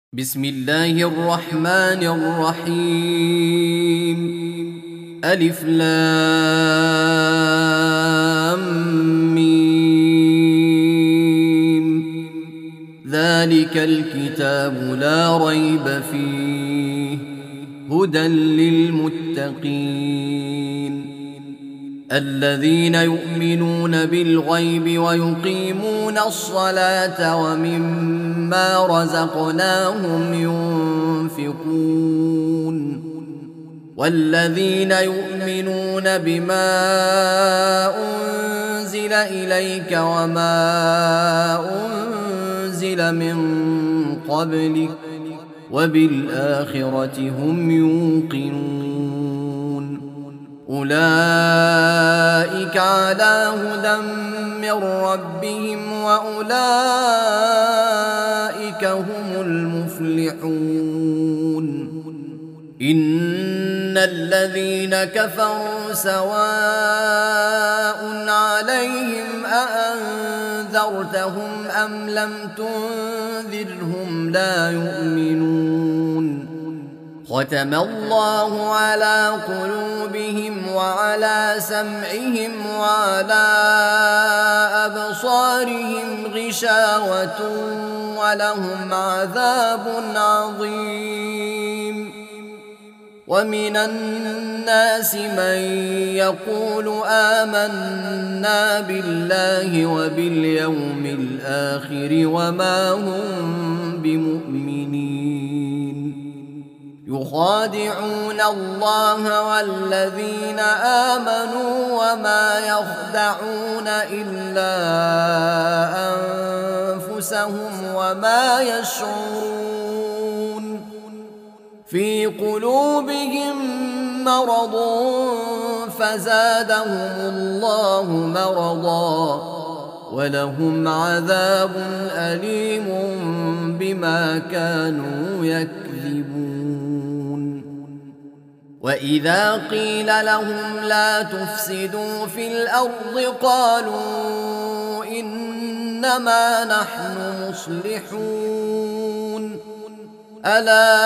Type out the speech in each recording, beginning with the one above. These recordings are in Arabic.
بسم الله الرحمن الرحيم. ألف لام ميم. ذلك الكتاب لا ريب فيه هدى للمتقين الذين يؤمنون بالغيب ويقيمون الصلاة ومما رزقناهم ينفقون والذين يؤمنون بما أنزل إليك وما أنزل من قبلك وبالآخرة هم يوقنون أولئك على هدى من ربهم وأولئك هم المفلحون. إن الذين كفروا سواء عليهم أأنذرتهم أم لم تنذرهم لا يؤمنون. ختم الله على قلوبهم وعلى سمعهم وعلى أبصارهم غشاوة ولهم عذاب عظيم. ومن الناس من يقول آمنا بالله وباليوم الآخر وما هم بمؤمنين يخادعون الله والذين آمنوا وما يخدعون إلا أنفسهم وما يشعرون. في قلوبهم مرض فزادهم الله مرضا ولهم عذاب أليم بما كانوا يكذبون. وإذا قيل لهم لا تفسدوا في الأرض قالوا إنما نحن مصلحون ألا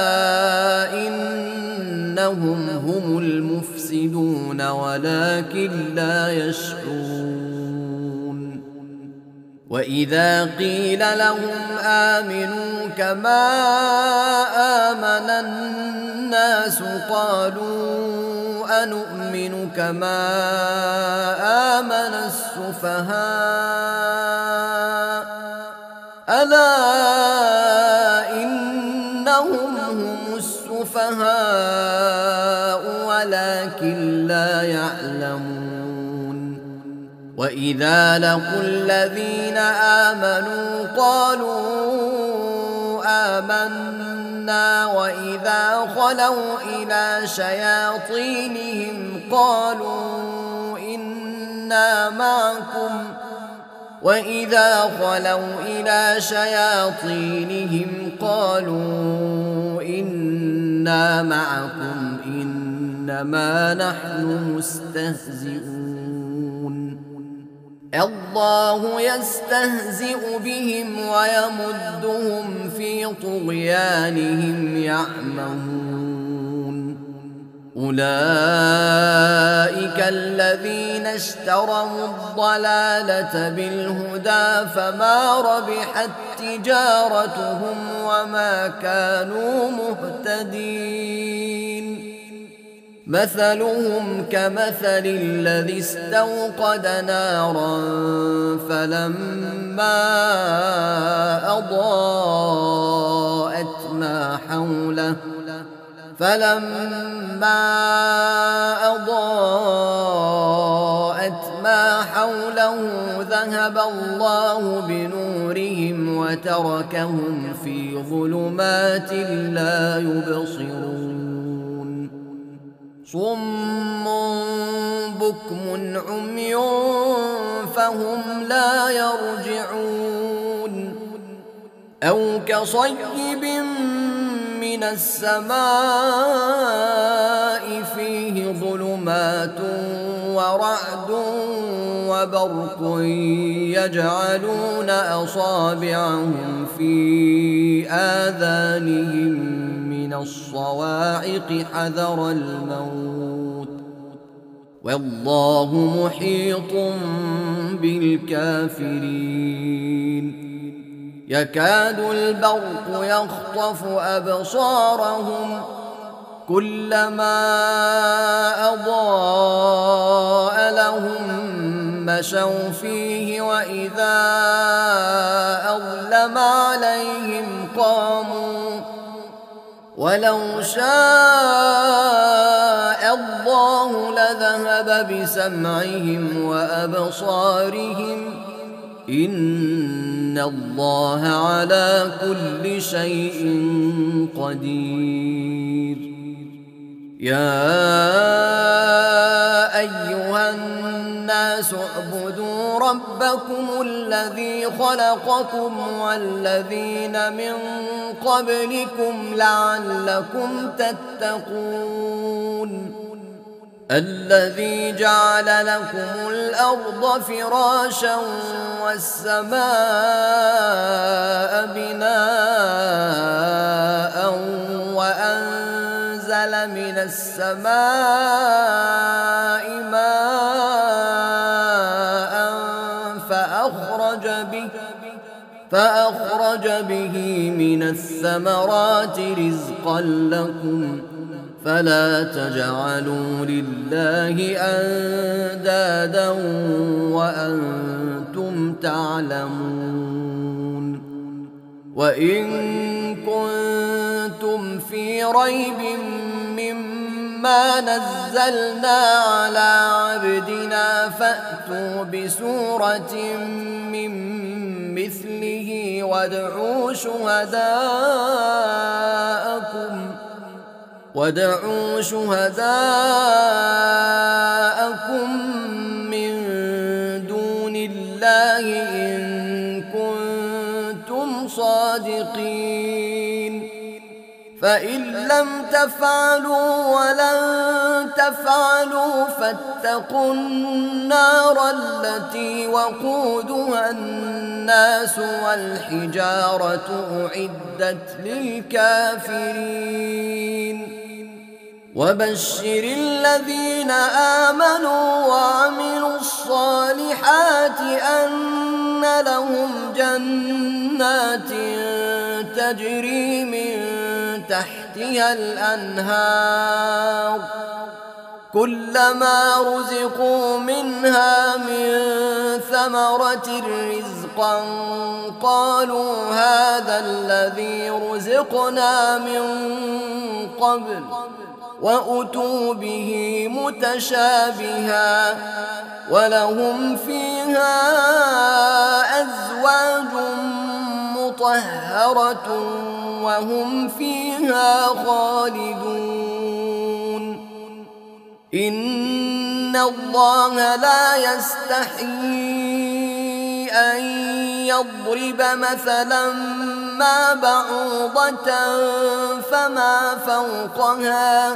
إنهم هم المفسدون ولكن لا يشعرون. وإذا قيل لهم آمنوا كما آمن الناس قالوا أنؤمن كما آمن السفهاء ألا إنهم هم السفهاء ولكن لا يعلمون. وإذا لقوا الذين آمنوا قالوا آمنا وإذا خلوا إلى شياطينهم قالوا إنا معكم وإذا خلوا إلى شياطينهم قالوا إنا معكم إنما نحن مستهزئون. الله يستهزئ بهم ويمدهم في طغيانهم يعمهون. أولئك الذين اشتروا الضلالة بالهدى فما ربحت تجارتهم وما كانوا مهتدين. مثلهم كمثل الذي استوقد نارا فلما أضاءت ما حوله ذهب الله بنورهم وتركهم في ظلمات لا يبصرون. صم بكم عمي فهم لا يرجعون. أو كصيب من السماء فيه ظلمات ورعد وبرق يجعلون أصابعهم في آذانهم من الصواعق حذر الموت والله محيط بالكافرين يكاد البرق يخطف أبصارهم كلما أضاء لهم مشوا فيه وإذا أظلم عليهم قاموا ولو شاء الله لذهب بسمعهم وأبصارهم إن الله على كل شيء قدير يا أيها الناس اعبدوا ربكم الذي خلقكم والذين من قبلكم لعلكم تتقون الذي جعل لكم الأرض فراشا والسماء بناء وأنزل من السماء ماء فأخرج به من الثمرات رزقا لكم فلا تجعلوا لله أندادا وأنتم تعلمون وإن كنتم في ريب مما نزلنا على عبدنا فأتوا بسورة من مثله وادعوا شهداءكم من دون الله إن كنتم صادقين فإن لم تفعلوا ولن تفعلوا فاتقوا النار التي وقودها الناس والحجارة أعدت للكافرين وبشر الذين آمنوا وعملوا الصالحات أن لهم جنات تجري من تحتها الأنهار كلما رزقوا منها من ثمرة رزقا قالوا هذا الذي رزقنا من قبل وأتوا به متشابها ولهم فيها أزواج مطهرة وهم فيها خالدون إن الله لا يستحيي أن يضرب مثلا ما بعوضة فما فوقها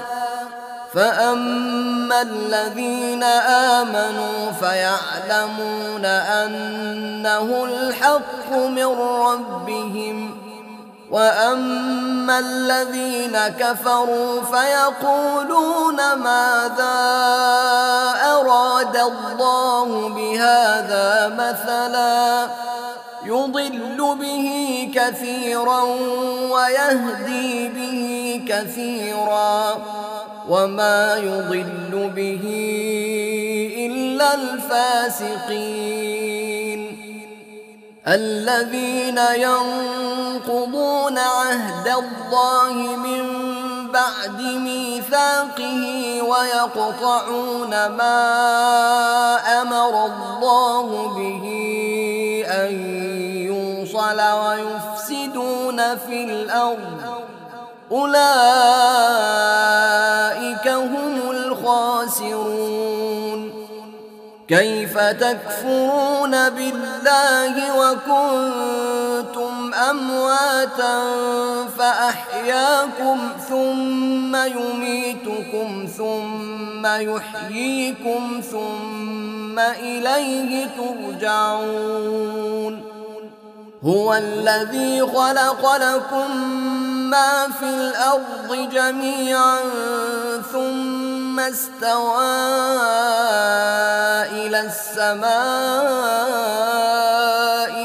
فأما الذين آمنوا فيعلمون أنه الحق من ربهم وأما الذين كفروا فيقولون ماذا أراد الله بهذا مثلا يضل به كثيرا ويهدي به كثيرا وما يضل به إلا الفاسقين الذين ينقضون عهد الله من بعد ميثاقه ويقطعون ما أمر الله به أن يوصل ويفسدون في الأرض أولئك هم الخاسرون كيف تكفرون بالله وكنتم أمواتا فأحياكم ثم يميتكم ثم يحييكم ثم إليه ترجعون هو الذي خلق لكم ما في الأرض جميعا ثم استوى إلى السماء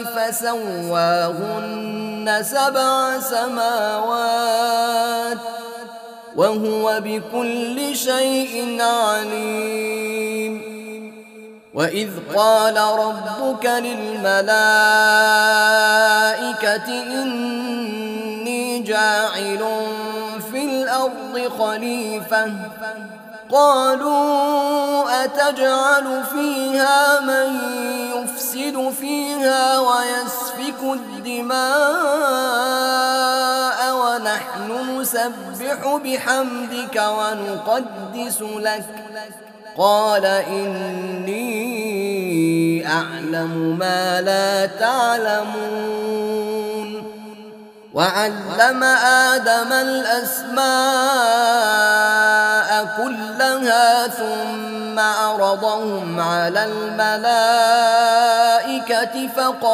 فسواهن 7 سماوات وهو بكل شيء عليم وإذ قال ربك للملائكة إني جاعل في الأرض خليفة قالوا أتجعل فيها من يفسد فيها ويسفك الدماء ونحن نسبح بحمدك ونقدس لك قال إني أعلم ما لا تعلمون وعلم آدم الأسماء كلها ثم عرضهم على الملائكة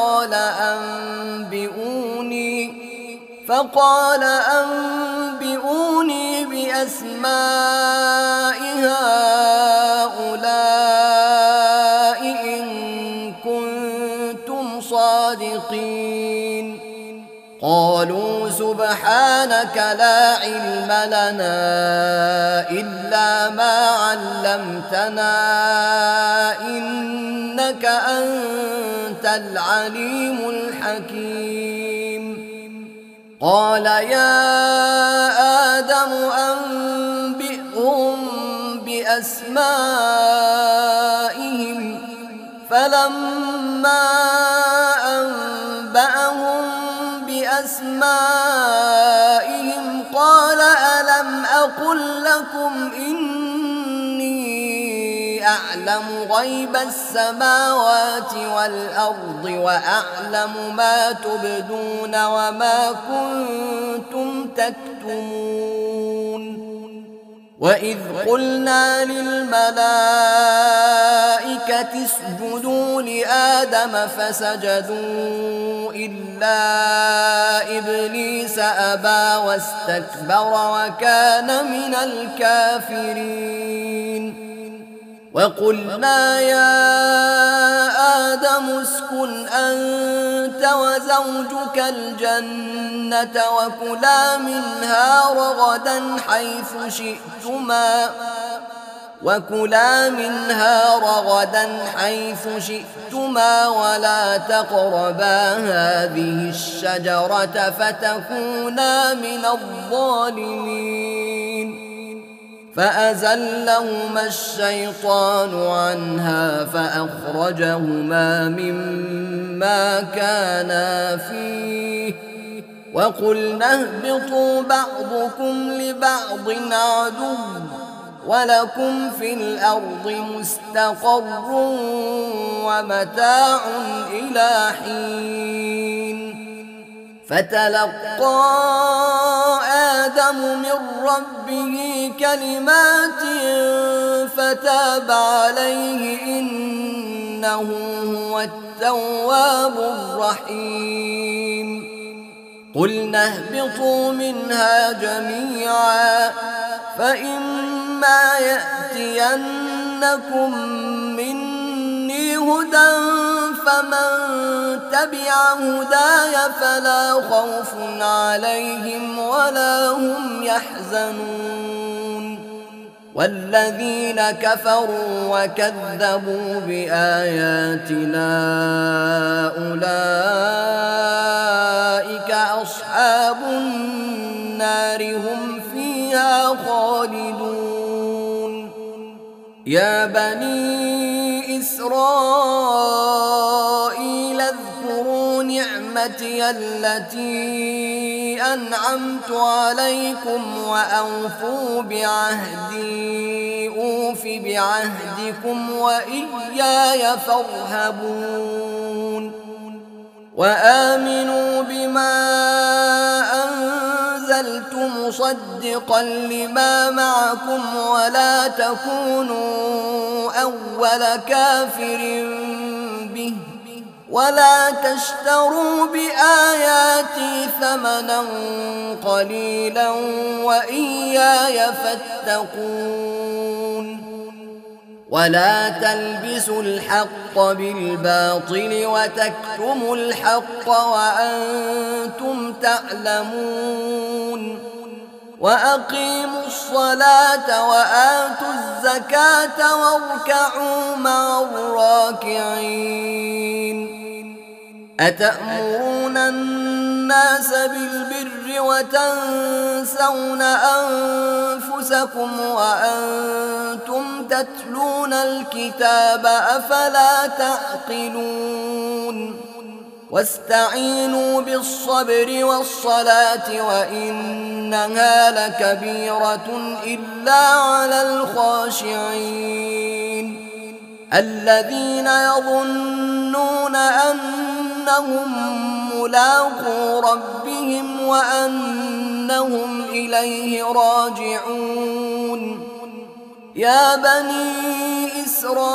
فقال أنبئوني بأسماء هؤلاء إن كنتم صادقين قالوا سبحانك لا علم لنا إلا ما علمتنا إنك أنت العليم الحكيم قال يا آدم أنبئهم بأسمائهم فلما أنبأهم بأسمائهم قال ألم أقل لكم إني أعلم غيب السماوات والأرض وأعلم ما تبدون وما كنتم تكتمون وإذ قلنا للملائكة اسجدوا لآدم فسجدوا إلا إبليس أبى واستكبر وكان من الكافرين وقلنا يا آدم اسكن أنت وزوجك الجنة وكلا منها رغدا حيث شئتما ولا تقربا هذه الشجرة فتكونا من الظالمين فأزلهما الشيطان عنها فأخرجهما مما كانا فيه وقلنا اهبطوا بعضكم لبعض عدو ولكم في الأرض مستقر ومتاع إلى حين فتلقى آدم من ربه كلمات فتاب عليه إنه هو التواب الرحيم قلنا اهبطوا منها جميعا فإما يأتينكم مني هدى فمن تبع هداي فلا خوف عليهم ولا هم يحزنون والذين كفروا وكذبوا بآياتنا أولئك أصحاب النار هم فيها خالدون يا بني إسرائيل اذكروا نعمتي التي أنعمت عليكم وأوفوا بعهدي أوف بالموف بعهدكم وإياي فارهبون وآمنوا بما أنزلت مصدقا لما معكم ولا تكونوا أول كافر به ولا تشتروا بآياتي ثمنا قليلا وإياي فاتقون ولا تلبسوا الحق بالباطل وتكتموا الحق وأنتم تعلمون وأقيموا الصلاة وآتوا الزكاة واركعوا مع الراكعين أتأمرون الناس بالبر وتنسون أنفسكم وأنتم تتلون الكتاب أفلا تعقلون واستعينوا بالصبر والصلاة وإنها لكبيرة إلا على الخاشعين الذين يظنون أنهم ملاقو ربهم وأنهم إليه راجعون يا بني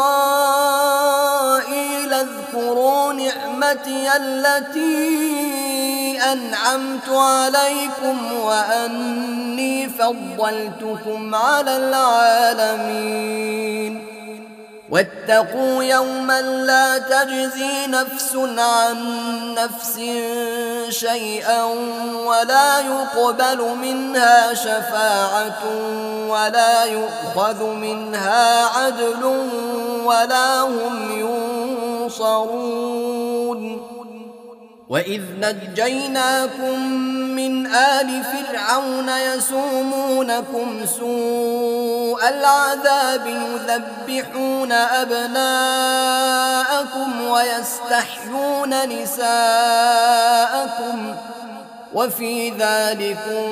إسرائيل اذكروا نعمتي التي أنعمت عليكم وأني فضلتكم على العالمين واتقوا يوما لا تجزي نفس عن نفس شيئا ولا يقبل منها شفاعة ولا يؤخذ منها عدل ولا هم ينصرون وإذ نجيناكم من آل فرعون يسومونكم سوء العذاب يذبحون أبناءكم ويستحيون نساءكم وفي ذلكم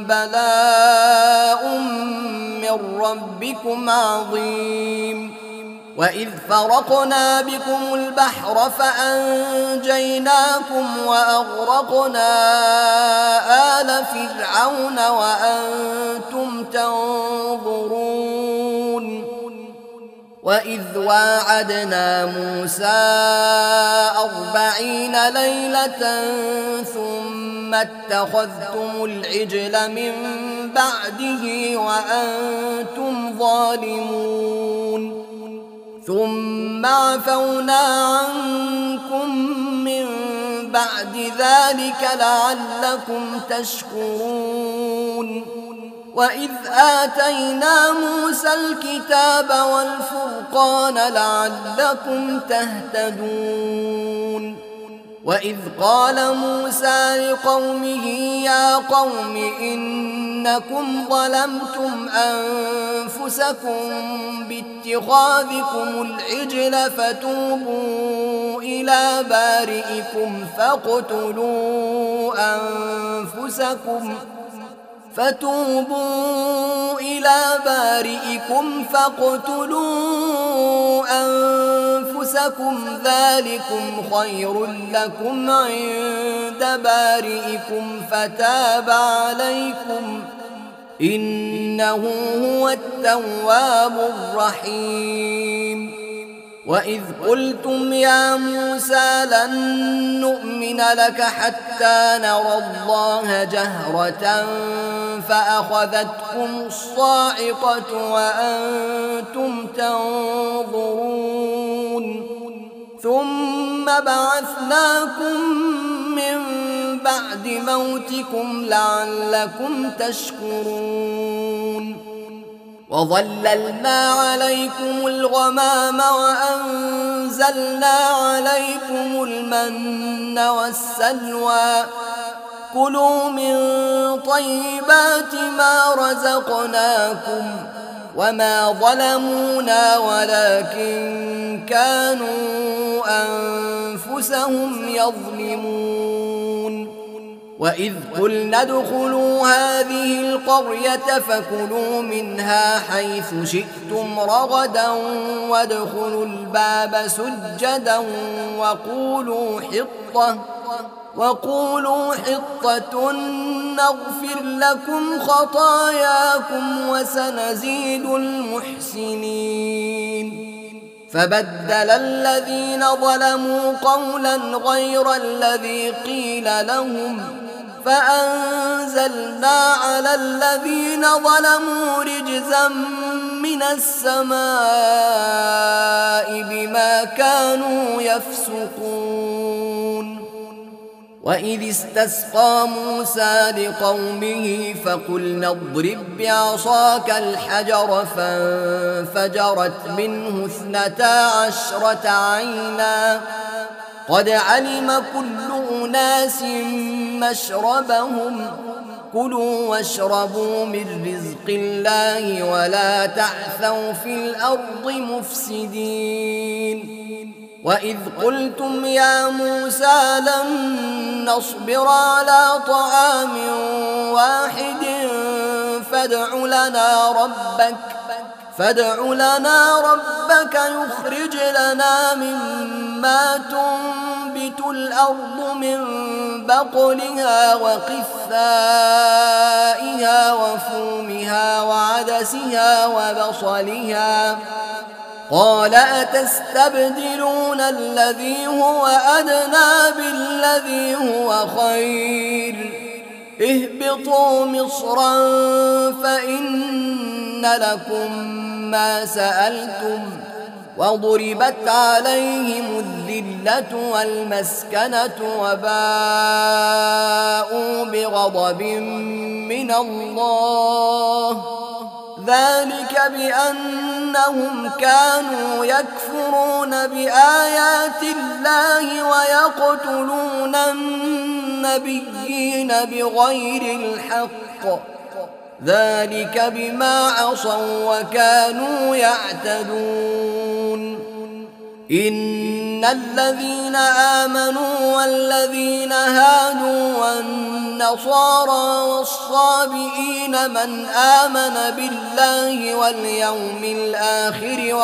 بلاء من ربكم عظيم وإذ فرقنا بكم البحر فأنجيناكم وأغرقنا آل فرعون وأنتم تنظرون وإذ واعدنا موسى 40 ليلة ثم اتخذتم العجل من بعده وأنتم ظالمون ثم عفونا عنكم من بعد ذلك لعلكم تشكرون وإذ آتينا موسى الكتاب والفرقان لعلكم تهتدون وإذ قال موسى لقومه يا قوم إنكم ظلمتم أنفسكم باتخاذكم العجل فتوبوا إلى بارئكم فاقتلوا أنفسكم ذلكم خير لكم عند بارئكم فتاب عليكم إنه هو التواب الرحيم وإذ قلتم يا موسى لن نؤمن لك حتى نرى الله جهرة فأخذتكم الصاعقة وأنتم تنظرون ثم بعثناكم من بعد موتكم لعلكم تشكرون وظللنا عليكم الغمام وأنزلنا عليكم المن والسلوى كلوا من طيبات ما رزقناكم وما ظلمونا ولكن كانوا أنفسهم يظلمون وإذ قلنا ادخلوا هذه القرية فكلوا منها حيث شئتم رغدا وادخلوا الباب سجدا وقولوا حطة نغفر لكم خطاياكم وسنزيد المحسنين. فبدل الذين ظلموا قولا غير الذي قيل لهم فأنزلنا على الذين ظلموا رجزا من السماء بما كانوا يفسقون. وإذ استسقى موسى لقومه فقلنا اضرب بعصاك الحجر فانفجرت منه 12 عينا قد علم كل أناس مشربهم كلوا واشربوا من رزق الله ولا تعثوا في الأرض مفسدين. وإذ قلتم يا موسى لن نصبر على طعام واحد فادع لنا ربك يخرج لنا مما تنبت الأرض من بقلها وقثائها وفومها وعدسها وبصلها قال أتستبدلون الذي هو أدنى بالذي هو خير اهبطوا مصرا فإن لكم ما سألتم وضربت عليهم الذلة والمسكنة وباءوا بغضب من الله ذلك بأنهم كانوا يكفرون بآيات الله ويقتلون النبيين بغير الحق ذلك بما عصوا وكانوا يعتدون. إن الذين آمنوا والذين هادوا والنصارى والصابئين من آمن بالله واليوم الآخر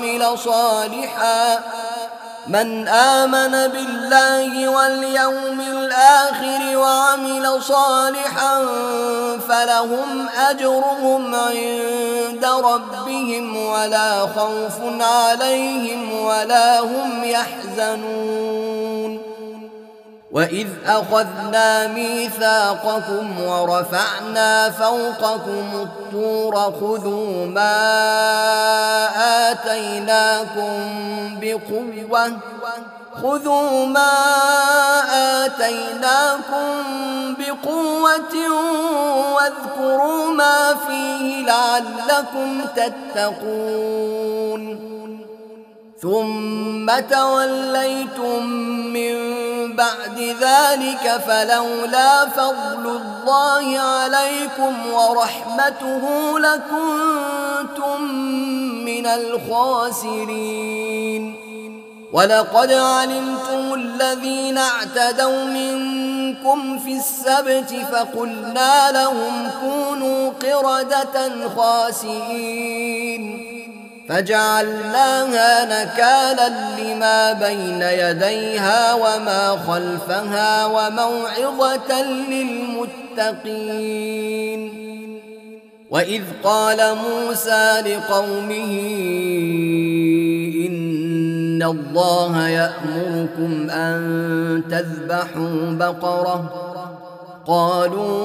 وعمل صالحا فلهم أجرهم عند ربهم ولا خوف عليهم ولا هم يحزنون. وإذ أخذنا ميثاقكم ورفعنا فوقكم الطور خذوا ما آتيناكم بقوة واذكروا ما فيه لعلكم تتقون. ثم توليتم من بعد ذلك فلولا فضل الله عليكم ورحمته لكنتم من الخاسرين. ولقد علمتم الذين اعتدوا منكم في السبت فقلنا لهم كونوا قردة خاسئين فجعلناها نكالا لما بين يديها وما خلفها وموعظة للمتقين. وإذ قال موسى لقومه إن الله يأمركم أن تذبحوا بقرة قالوا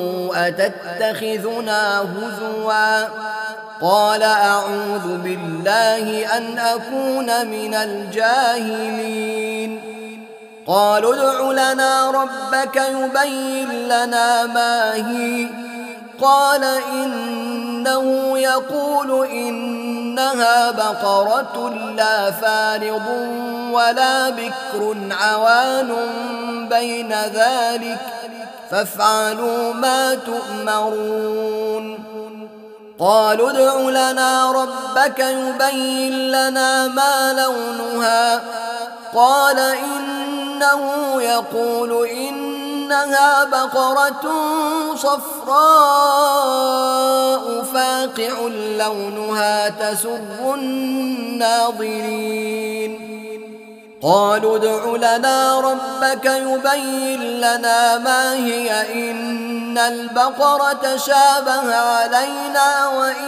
أتتخذنا هزوا قال أعوذ بالله أن أكون من الجاهلين. قالوا ادع لنا ربك يبين لنا ما هي قال إنه يقول إنها بقرة لا فارض ولا بكر عوان بين ذلك فافعلوا ما تؤمرون. قالوا ادع لنا ربك يبين لنا ما لونها قال إنه يقول إنها إنها بقرة صفراء فاقع لونها تسر الناظرين قالوا ادع لنا ربك يبين لنا ما هي إن البقرة شابه علينا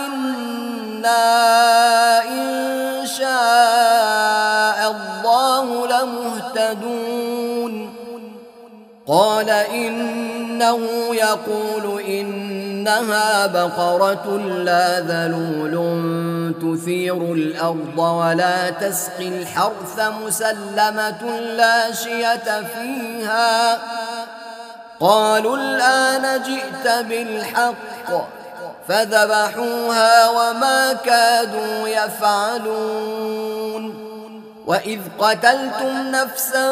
وإنا إن شاء الله لمهتدون قال إنه يقول إنها بقرة لا ذلول تثير الأرض ولا تسقي الحرث مسلمة لا شية فيها قالوا الآن جئت بالحق فذبحوها وما كادوا يفعلون وإذ قتلتم نفسا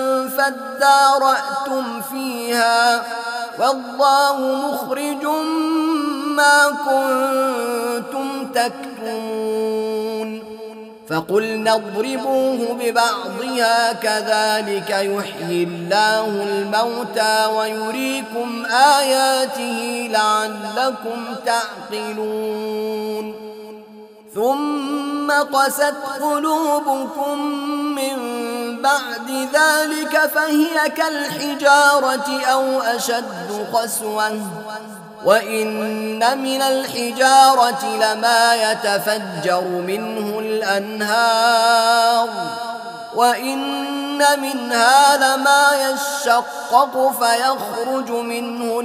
فادارأتم فيها والله مخرج ما كنتم تكتمون فقلنا اضربوه ببعضها كذلك يحيي الله الموتى ويريكم آياته لعلكم تعقلون ثم قست قلوبكم من بعد ذلك فهي كالحجارة أو أشد قسوة وإن من الحجارة لما يتفجر منه الأنهار وإن منها لما يشقق فيخرج منه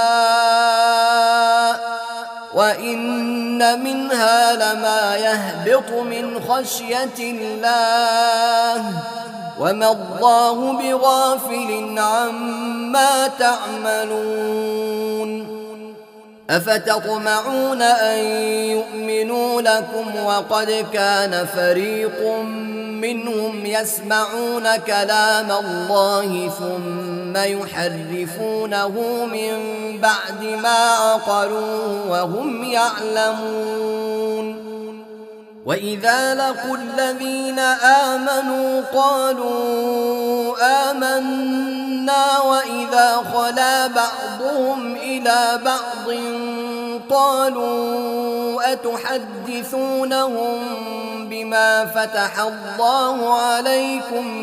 الماء وإن منها لما يهبط من خشية الله وما الله بغافل عما تعملون أفتطمعون أن يؤمنوا لكم وقد كان فريق منهم يسمعون كلام الله ثم يحرفونه من بعد ما عقلوه وهم يعلمون وإذا لقوا الذين آمنوا قالوا آمنا وإذا خلا بعضهم إلى بعض قالوا أتحدثونهم بما فتح الله عليكم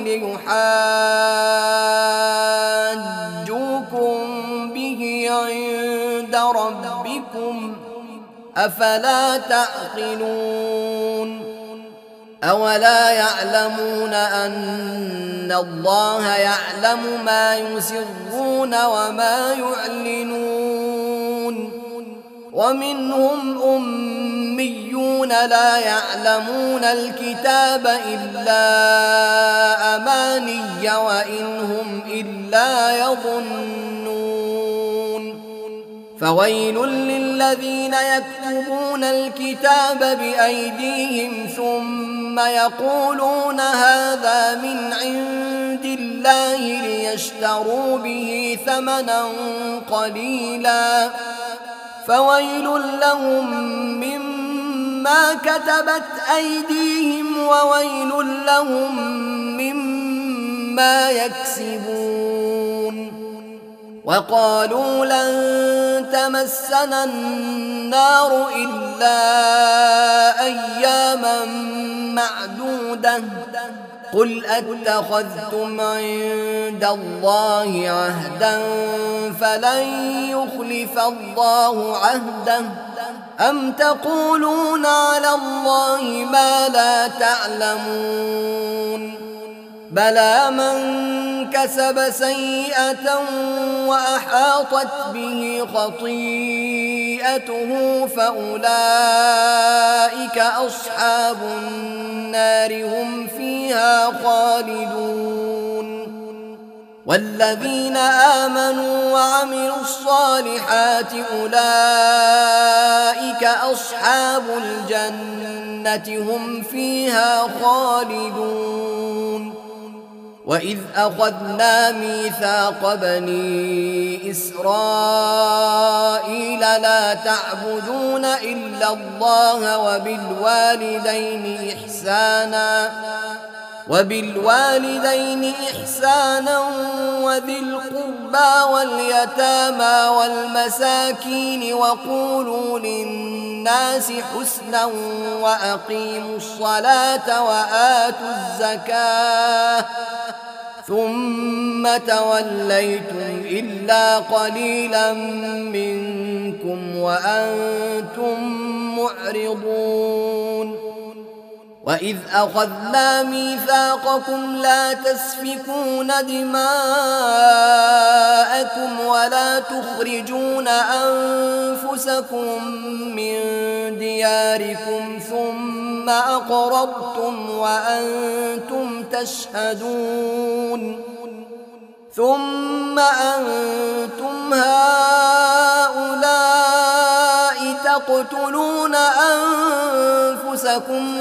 ليحاجوكم به عند ربكم أفلا تعقلون أولا يعلمون أن الله يعلم ما يسرون وما يعلنون ومنهم أميون لا يعلمون الكتاب إلا أماني وإن هم إلا يظنون فويل للذين يكتبون الكتاب بأيديهم ثم يقولون هذا من عند الله ليشتروا به ثمنا قليلا فويل لهم مما كتبت أيديهم وويل لهم مما يكسبون وقالوا لن تمسنا النار إلا أياما معدودة قل أتخذتم عند الله عهدا فلن يخلف الله عهده أم تقولون على الله ما لا تعلمون بلى من كسب سيئة وأحاطت به خطيئته فأولئك أصحاب النار هم فيها خالدون والذين آمنوا وعملوا الصالحات أولئك أصحاب الجنة هم فيها خالدون وإذ أخذنا ميثاق بني إسرائيل لا تعبدون إلا الله وبالوالدين إحسانا وبالوالدين إحسانا وذي القربى واليتامى والمساكين وقولوا للناس حسنا وأقيموا الصلاة وآتوا الزكاة ثم توليتم إلا قليلا منكم وأنتم معرضون وإذ أخذنا ميثاقكم لا تسفكون دماءكم ولا تخرجون أنفسكم من دياركم ثم أقررتم وأنتم تشهدون ثم أنتم هؤلاء تقتلون أنفسكم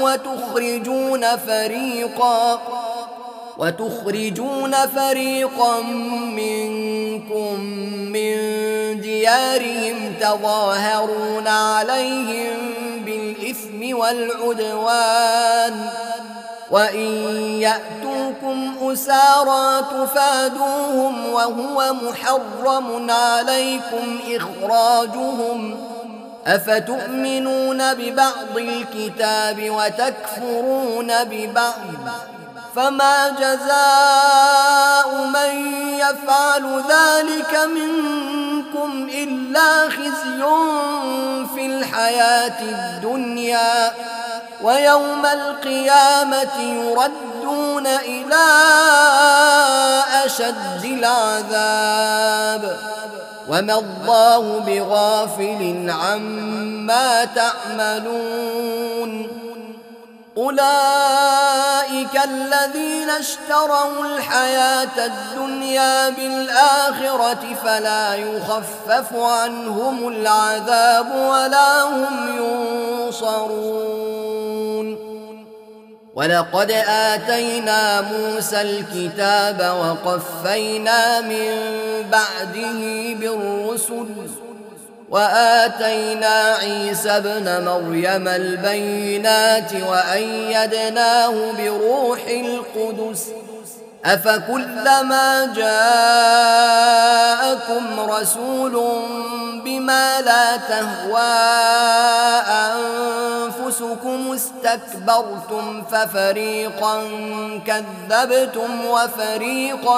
وتخرجون فريقا منكم من ديارهم تظاهرون عليهم بالإثم والعدوان وإن يأتوكم أسارى تفادوهم وهو محرم عليكم إخراجهم أفتؤمنون ببعض الكتاب وتكفرون ببعض فما جزاء من يفعل ذلك منكم إلا خزي في الحياة الدنيا ويوم القيامة يردون إلى أشد العذاب وما الله بغافل عما تعملون أولئك الذين اشتروا الحياة الدنيا بالآخرة فلا يخفف عنهم العذاب ولا هم ينصرون ولقد آتينا موسى الكتاب وقفينا من بعده بالرسل وآتينا عيسى ابن مريم البينات وأيدناه بروح القدس أفكلما جاءكم رسول بما لا تهوى أنفسكم استكبرتم ففريقا كذبتم وفريقا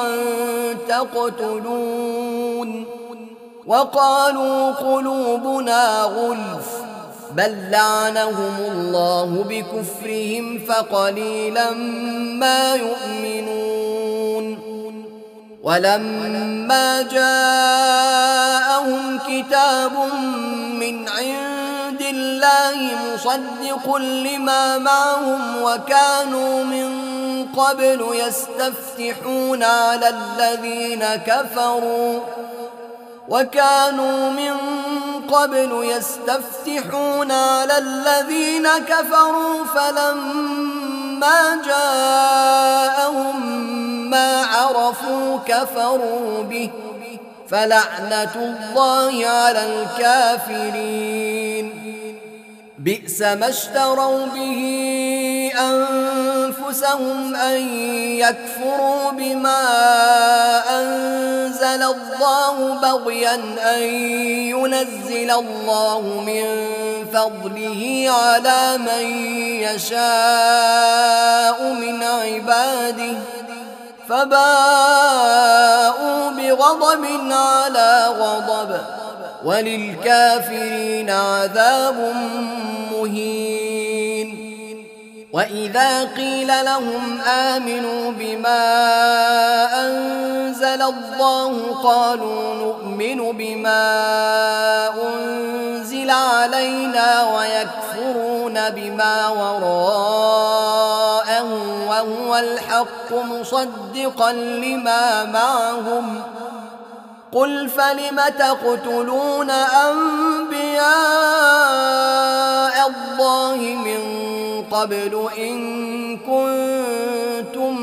تقتلون وقالوا قلوبنا غلف بل لعنهم الله بكفرهم فقليلا ما يؤمنون ولما جاءهم كتاب من عند الله مصدق لما معهم وكانوا من قبل يستفتحون على الذين كفروا فلما جاءهم ما عرفوا كفروا به فلعنة الله على الكافرين بئس ما اشتروا به أنفسهم أن يكفروا بما أنزل الله بغيا أن ينزل الله من فضله على من يشاء من عباده فباءوا بغضب على غضب وللكافرين عذاب مهين وإذا قيل لهم آمنوا بما أنزل الله قالوا نؤمن بما أنزل علينا ويكفرون بما وراءه وهو الحق مصدقا لما معهم قل فلم تقتلون أنبياء الله من قبل إن كنتم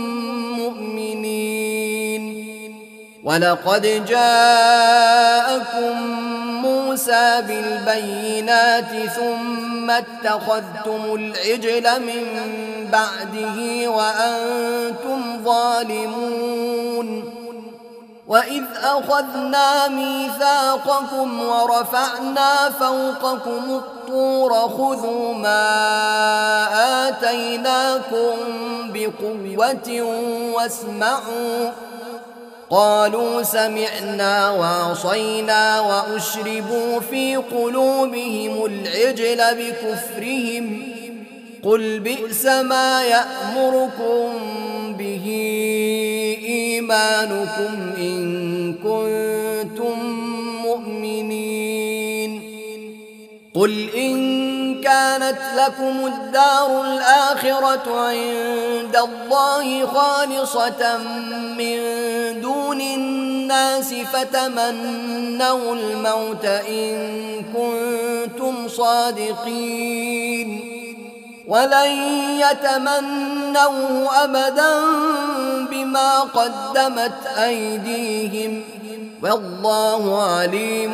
مؤمنين ولقد جاءكم موسى بالبينات ثم اتخذتم العجل من بعده وأنتم ظالمون وإذ أخذنا ميثاقكم ورفعنا فوقكم الطور خذوا ما آتيناكم بقوة واسمعوا قالوا سمعنا وعصينا وأشربوا في قلوبهم العجل بكفرهم قل بئس ما يأمركم به إيمانكم إن كنتم مؤمنين قل إن كانت لكم الدار الآخرة عند الله خالصة من دون الناس فتمنوا الموت إن كنتم صادقين ولن يتمنوه أبدا بما قدمت أيديهم والله عليم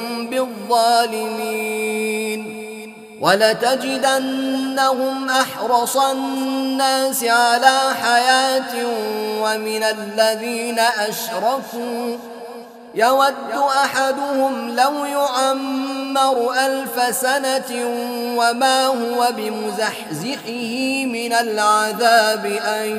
بالظالمين ولتجدنهم أحرص الناس على حياة ومن الذين أشركوا يود أحدهم لو يعمر 1000 سنة وما هو بمزحزحه من العذاب أن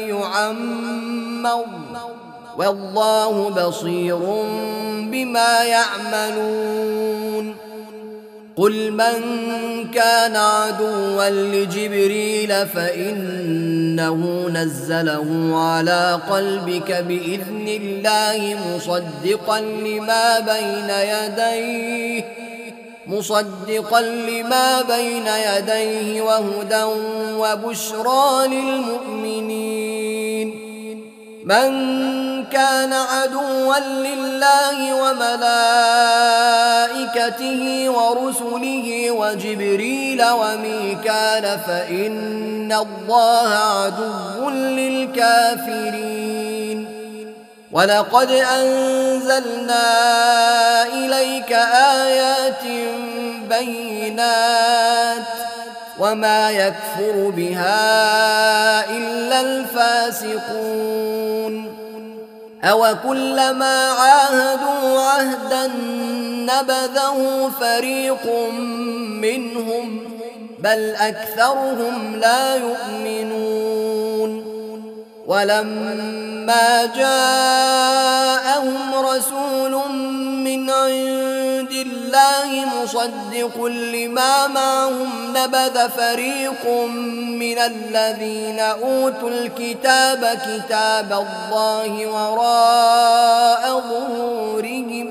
يعمر والله بصير بما يعملون قل من كان عدوا لجبريل فإنه نزله على قلبك بإذن الله مصدقا لما بين يديه وهدى وبشرى للمؤمنين من كان عدوا لله وملائكته ورسله وجبريل وميكال فإن الله عدو للكافرين ولقد أنزلنا إليك آيات بينات وما يكفر بها إلا الفاسقون أوكلما عاهدوا عهدا نبذه فريق منهم بل أكثرهم لا يؤمنون ولما جاءهم رسول من عند الله مصدق لما معهم نبذ فريق من الذين أوتوا الكتاب كتاب الله وراء ظهورهم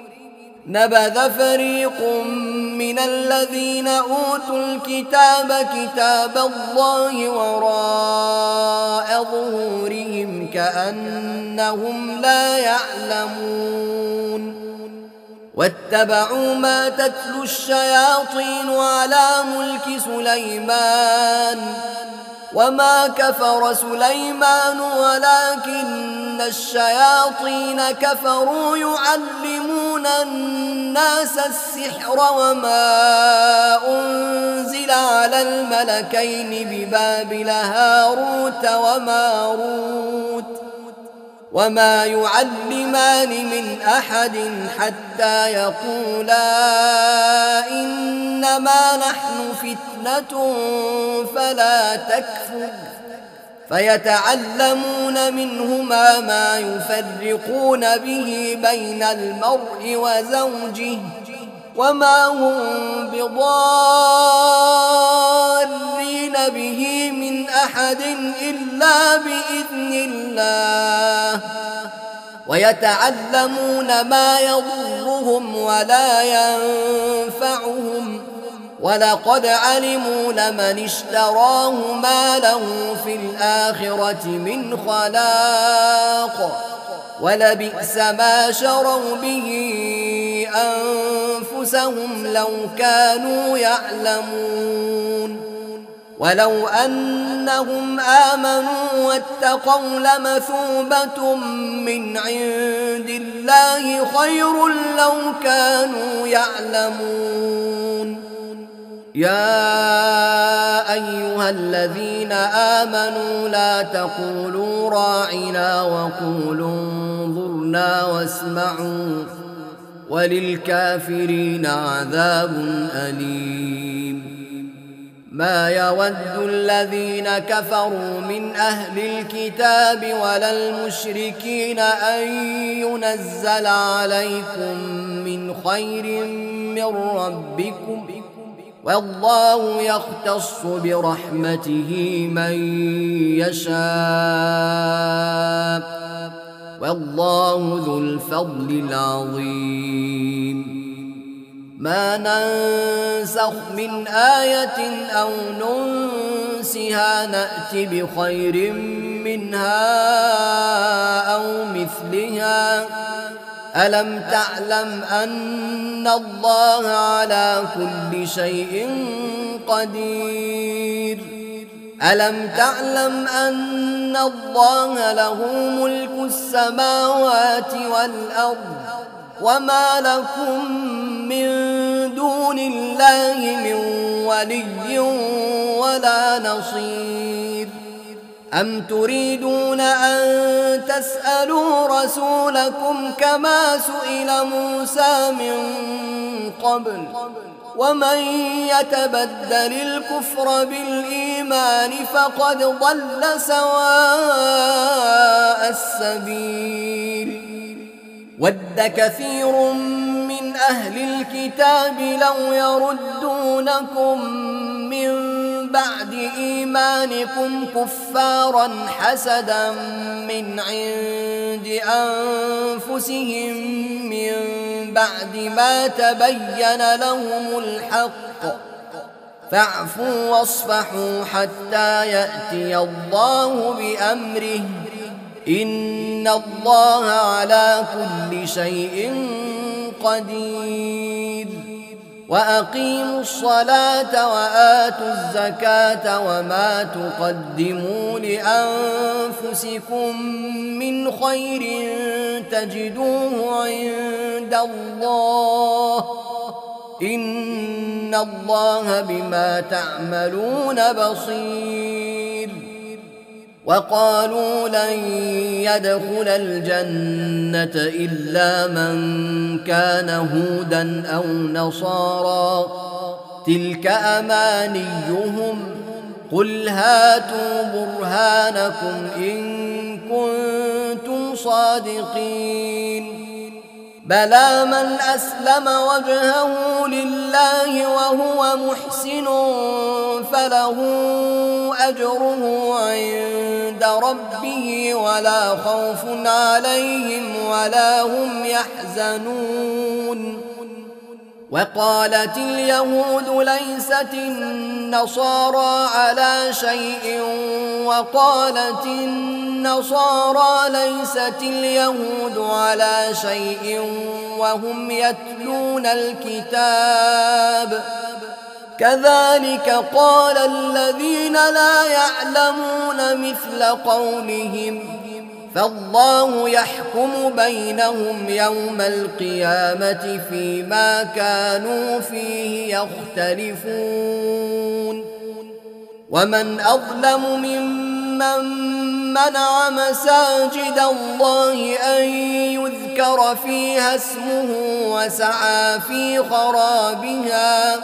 كأنهم لا يعلمون واتبعوا ما تتلو الشياطين على ملك سليمان وما كفر سليمان ولكن الشياطين كفروا يعلمون الناس السحر وما أنزل على الملكين ببابل هاروت وماروت وما يعلمان من أحد حتى يقولا إنما نحن فتنة فلا تكفر فيتعلمون منهما ما يفرقون به بين المرء وزوجه وما هم بضارين به من أحد إلا بإذن الله ويتعلمون ما يضرهم ولا ينفعهم ولقد علموا لمن اشتراه ما له في الآخرة من خلاق ولبئس ما شروا به أنفسهم لو كانوا يعلمون ولو أنهم آمنوا واتقوا لمثوبة من عند الله خير لو كانوا يعلمون يا أيها أيها الذين آمنوا لا تقولوا راعنا وقولوا انظرنا واسمعوا وللكافرين عذاب أليم. ما يود الذين كفروا من أهل الكتاب ولا المشركين أن ينزل عليكم من خير من ربكم والله يختص برحمته من يشاء والله ذو الفضل العظيم. ما ننسخ من آية أو ننسها نأت بخير منها أو مثلها. ألم تعلم أن الله على كل شيء قدير؟ ألم تعلم أن الله له ملك السماوات والأرض وما لكم من دون الله من ولي ولا نصير؟ أم تريدون أن تسألوا رسولكم كما سئل موسى من قبل ومن يتبدل الكفر بالإيمان فقد ضل سواء السبيل. ود كثير من أهل الكتاب لو يردونكم من بعد إيمانكم كفارا حسدا من عند أنفسهم من بعد ما تبين لهم الحق فاعفوا واصفحوا حتى يأتي الله بأمره إن الله على كل شيء قدير. وأقيموا الصلاة وآتوا الزكاة وما تقدموا لأنفسكم من خير تجدوه عند الله إن الله بما تعملون بصير. وقالوا لن يدخل الجنة إلا من كان هودا أو نصارى تلك أمانيهم قل هاتوا برهانكم إن كنتم صادقين. بلى من أسلم وجهه لله وهو محسن فله أجره عند ربه ولا خوف عليهم ولا هم يحزنون. وقالت اليهود ليست النصارى على شيء وقالت النصارى ليست اليهود على شيء وهم يتلون الكتاب كذلك قال الذين لا يعلمون مثل قولهم فالله يحكم بينهم يوم القيامة فيما كانوا فيه يختلفون. ومن أظلم ممن منع مساجد الله أن يذكر فيها اسمه وسعى في خرابها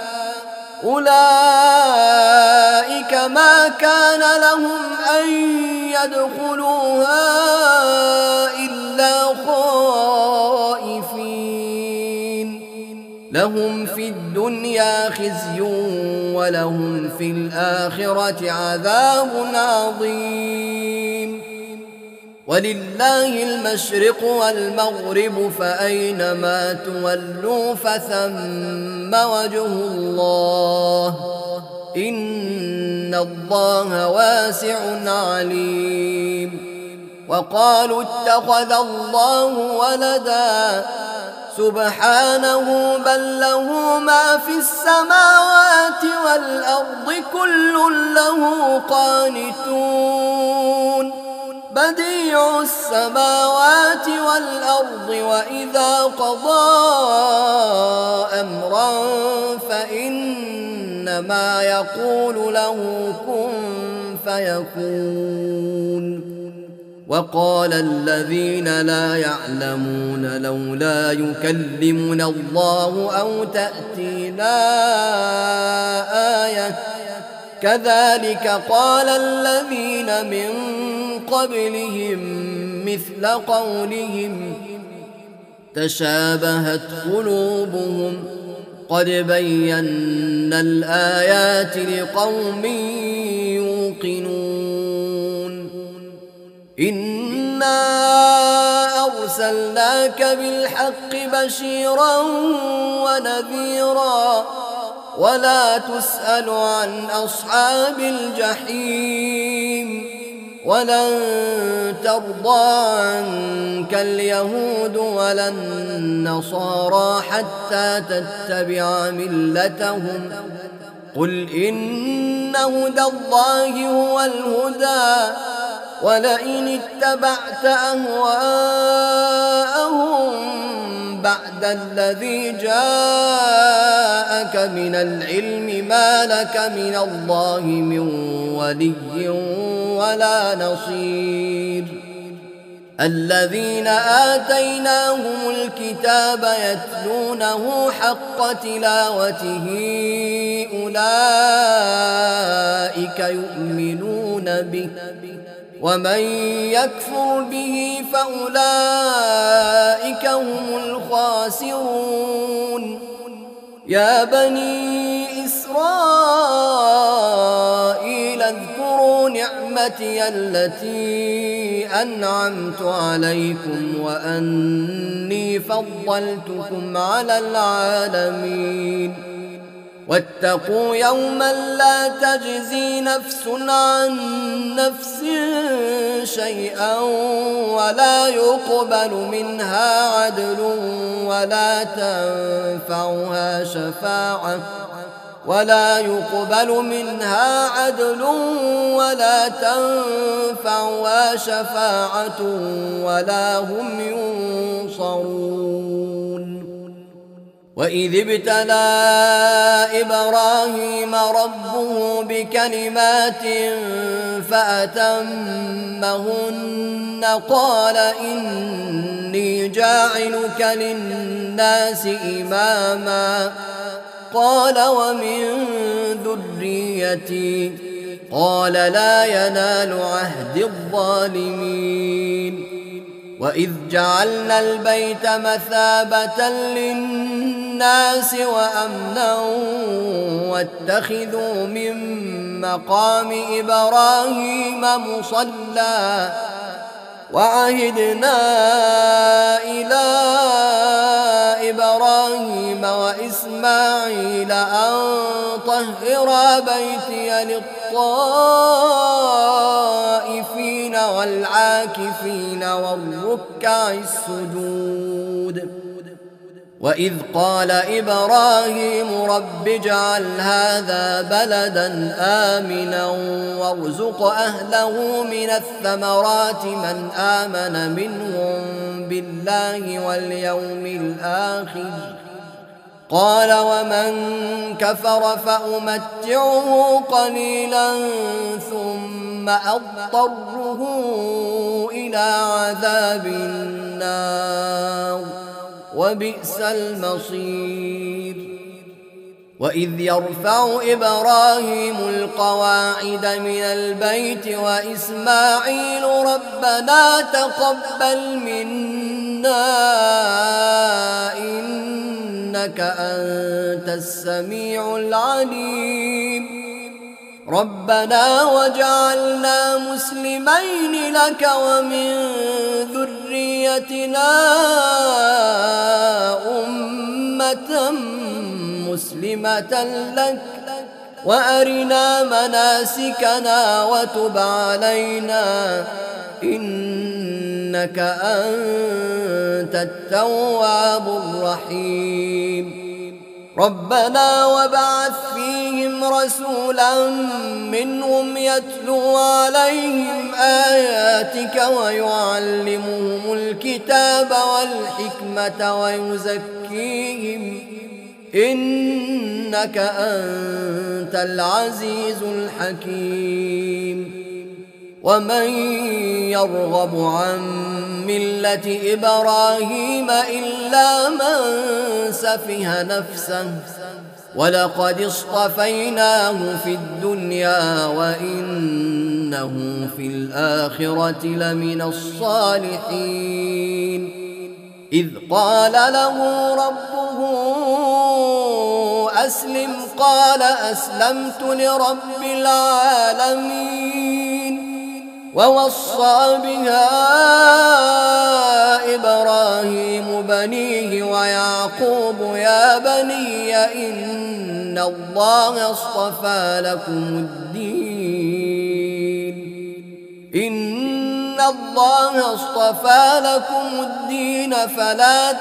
أولئك ما كان لهم أن يدخلوها إلا خائفين لهم في الدنيا خزي ولهم في الآخرة عذاب عظيم. ولله المشرق والمغرب فأينما تولوا فثم وجه الله إن الله واسع عليم. وقالوا اتخذ الله ولدا سبحانه بل له ما في السماوات والأرض كل له قانتون بديع السماوات والأرض وإذا قضى أمرا فإنما إنما يقول له كن فيكون. وقال الذين لا يعلمون لولا يكلمنا الله أو تأتينا آية كذلك قال الذين من قبلهم مثل قولهم تشابهت قلوبهم قد بينا الآيات لقوم يوقنون. إنا أرسلناك بالحق بشيرا ونذيرا ولا تسأل عن أصحاب الجحيم ولن ترضى عنك اليهود ولا النصارى حتى تتبع ملتهم قل إن هدى الله هو الهدى ولئن اتبعت أهواءهم بعد الذي جاءك من العلم ما لك من الله من ولي ولا نصير. الذين آتيناهم الكتاب يتلونه حق تلاوته أولئك يؤمنون به ومن يكفر به فأولئك هم الخاسرون. يا بني إسرائيل اذكروا نعمتي التي أنعمت عليكم وأني فضلتكم على العالمين. واتقوا يوما لا تجزي نفس عن نفس شيئا ولا يقبل منها عدل ولا تنفعها شفاعة ولا هم ينصرون. وإذ ابتلى إبراهيم ربه بكلمات فأتمهن قال إني جاعلك للناس إماما قال ومن ذريتي قال لا ينال عهد الظالمين. وإذ جعلنا البيت مثابة للناس وأمنا واتخذوا من مقام إبراهيم مصلى وعهدنا إلى إبراهيم وإسماعيل أن طهرا بيتي للطائفين والعاكفين والركع السجود. وإذ قال إبراهيم رب اجعل هذا بلدا آمنا وارزق أهله من الثمرات من آمن منهم بالله واليوم الآخر قال ومن كفر فأمتعه قليلا ثم أضطره إلى عذاب النار وبئس المصير. وإذ يرفع إبراهيم القواعد من البيت وإسماعيل ربنا تقبل منا إنك أنت السميع العليم ربنا وجعلنا مسلمين لك ومن ذريتنا أمة مسلمة لك وأرنا مناسكنا وتب علينا إنك أنت التواب الرحيم. ربنا وابعث فيهم رسولا منهم يتلو عليهم آياتك ويعلمهم الكتاب والحكمة إنك أنت العزيز الحكيم. ومن يرغب عن ملة إبراهيم إلا من سفه نفسه ولقد اصطفيناه في الدنيا وإنه في الآخرة لمن الصالحين. إذ قال له ربه أسلم قال أسلمت لرب العالمين. ووصى بها إبراهيم بنيه ويعقوب يا بني إن الله اصطفى لكم الدين فلا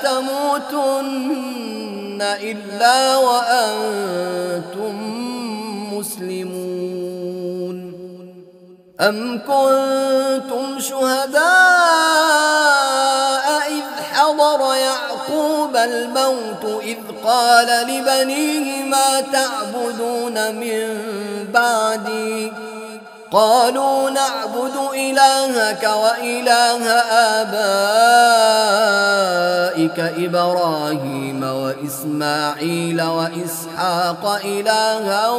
تموتن إلا وأنتم مسلمون. أم كنتم شهداء إذ حضر يعقوب الموت إذ قال لبنيه ما تعبدون من بعدي قالوا نعبد إلهك وإله آبائك إبراهيم وإسماعيل وإسحاق إلها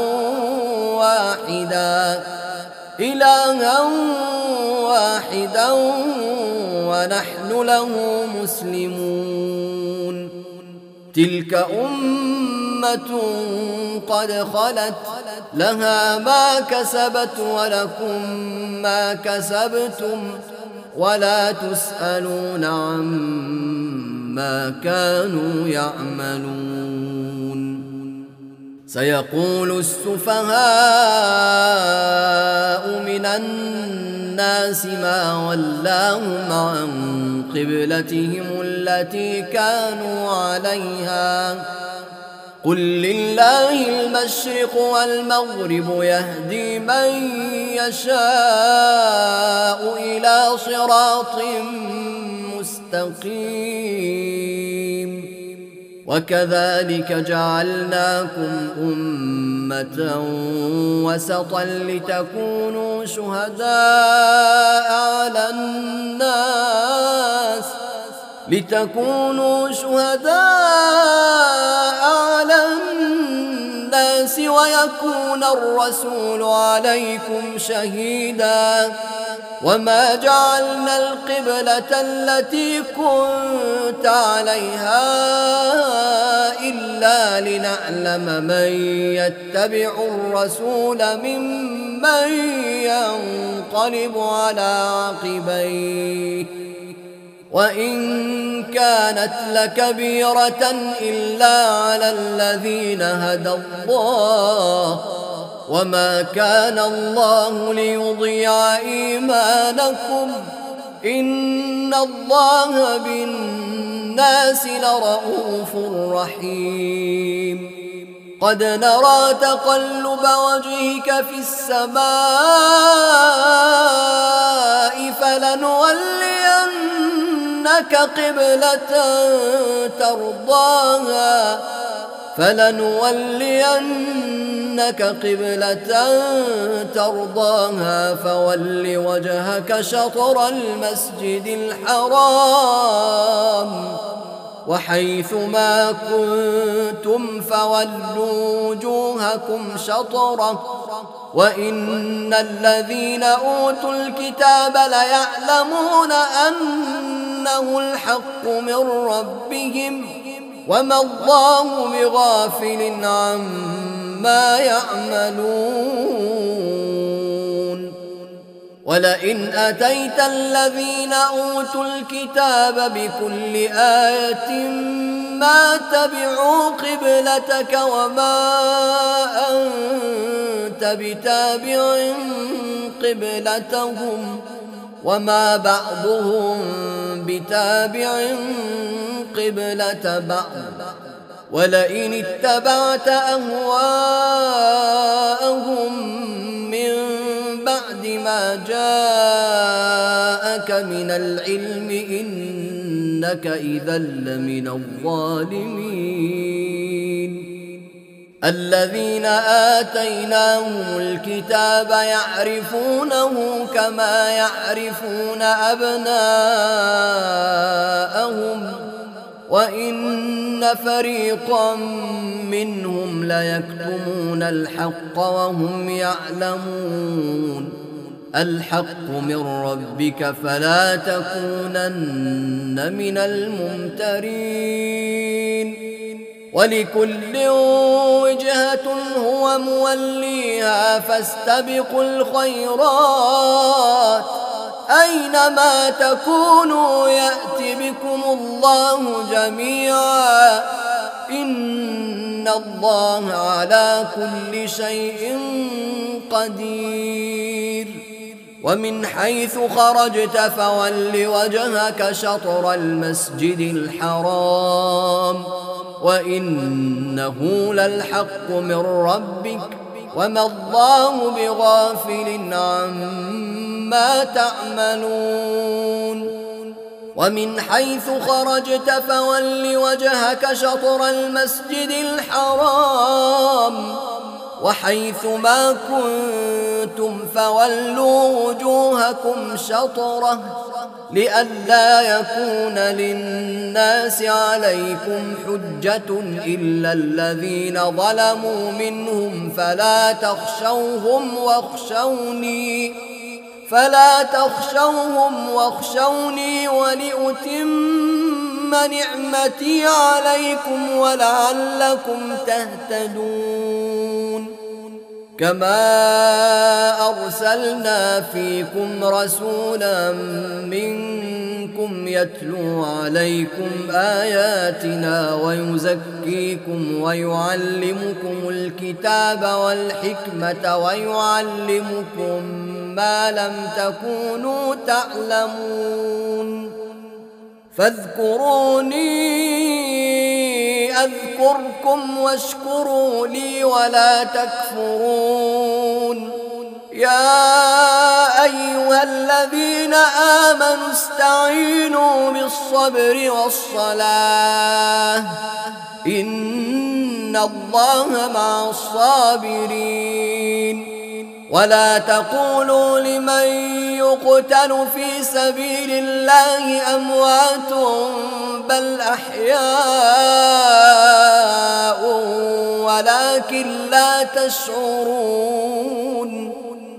واحدا ونحن له مسلمون. تلك أمة قد خلت لها ما كسبت ولكم ما كسبتم ولا تسألون عما كانوا يعملون. سيقول السفهاء من الناس ما ولاهم عن قبلتهم التي كانوا عليها قل لله المشرق والمغرب يهدي من يشاء إلى صراط مستقيم. وكذلك جعلناكم أمة وسطا لتكونوا شهداء على الناس ويكون الرسول عليكم شهيدا. وما جعلنا القبلة التي كنت عليها إلا لنعلم من يتبع الرسول ممن ينقلب على عقبيه وإن كانت لكبيرة إلا على الذين هدى الله وما كان الله ليضيع إيمانكم إن الله بالناس لرءوف رحيم. قد نرى تقلب وجهك في السماء فلنولينك قبلة ترضاها فول وجهك شطر المسجد الحرام وحيث ما كنتم فولوا وجوهكم شطره وإن الذين أوتوا الكتاب ليعلمون أنه الحق من ربهم وما الله بغافل عما يعملون. ولئن أتيت الذين أوتوا الكتاب بكل آية ما تبعوا قبلتك وما أنت بتابع قبلتهم وما بعضهم بتابع قبلة بعض. ولئن اتبعت أهواءهم من بعد ما جاءك من العلم إنك إذا لمن الظالمين. الذين آتيناهم الكتاب يعرفونه كما يعرفون أبناءهم وإن فريقا منهم ليكتمون الحق وهم يعلمون الحق من ربك فلا تكونن من الممترين ولكل وجهة هو موليها فاستبقوا الخيرات أينما تكونوا يأت بكم الله جميعا إن الله على كل شيء قدير ومن حيث خرجت فول وجهك شطر المسجد الحرام وإنه للحق من ربك وما الله بغافل عما تعملون ومن حيث خرجت فول وجهك شطر المسجد الحرام وحيث ما كنتم فولوا وجوهكم شطره لئلا يكون للناس عليكم حجة إلا الذين ظلموا منهم فلا تخشوهم واخشوني ولأتم نعمتي عليكم ولعلكم تهتدون كما أرسلنا فيكم رسولا منكم يتلو عليكم آياتنا ويزكيكم ويعلمكم الكتاب والحكمة ويعلمكم ما لم تكونوا تعلمون فاذكروني أذكركم واشكروا لي ولا تكفرون يا أيها الذين آمنوا استعينوا بالصبر والصلاة إن الله مع الصابرين ولا تقولوا لمن يقتل في سبيل الله أموات بل أحياء ولكن لا تشعرون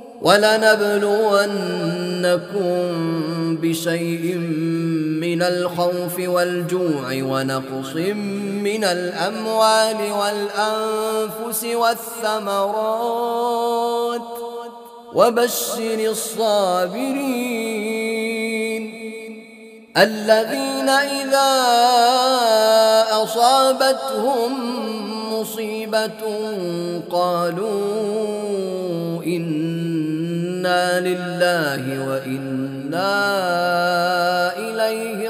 ولنبلونكم بشيء من الخوف والجوع ونقص من الأموال والأنفس والثمرات وبشر الصابرين الذين إذا أصابتهم مصيبة قالوا إنا لله وإنا إليه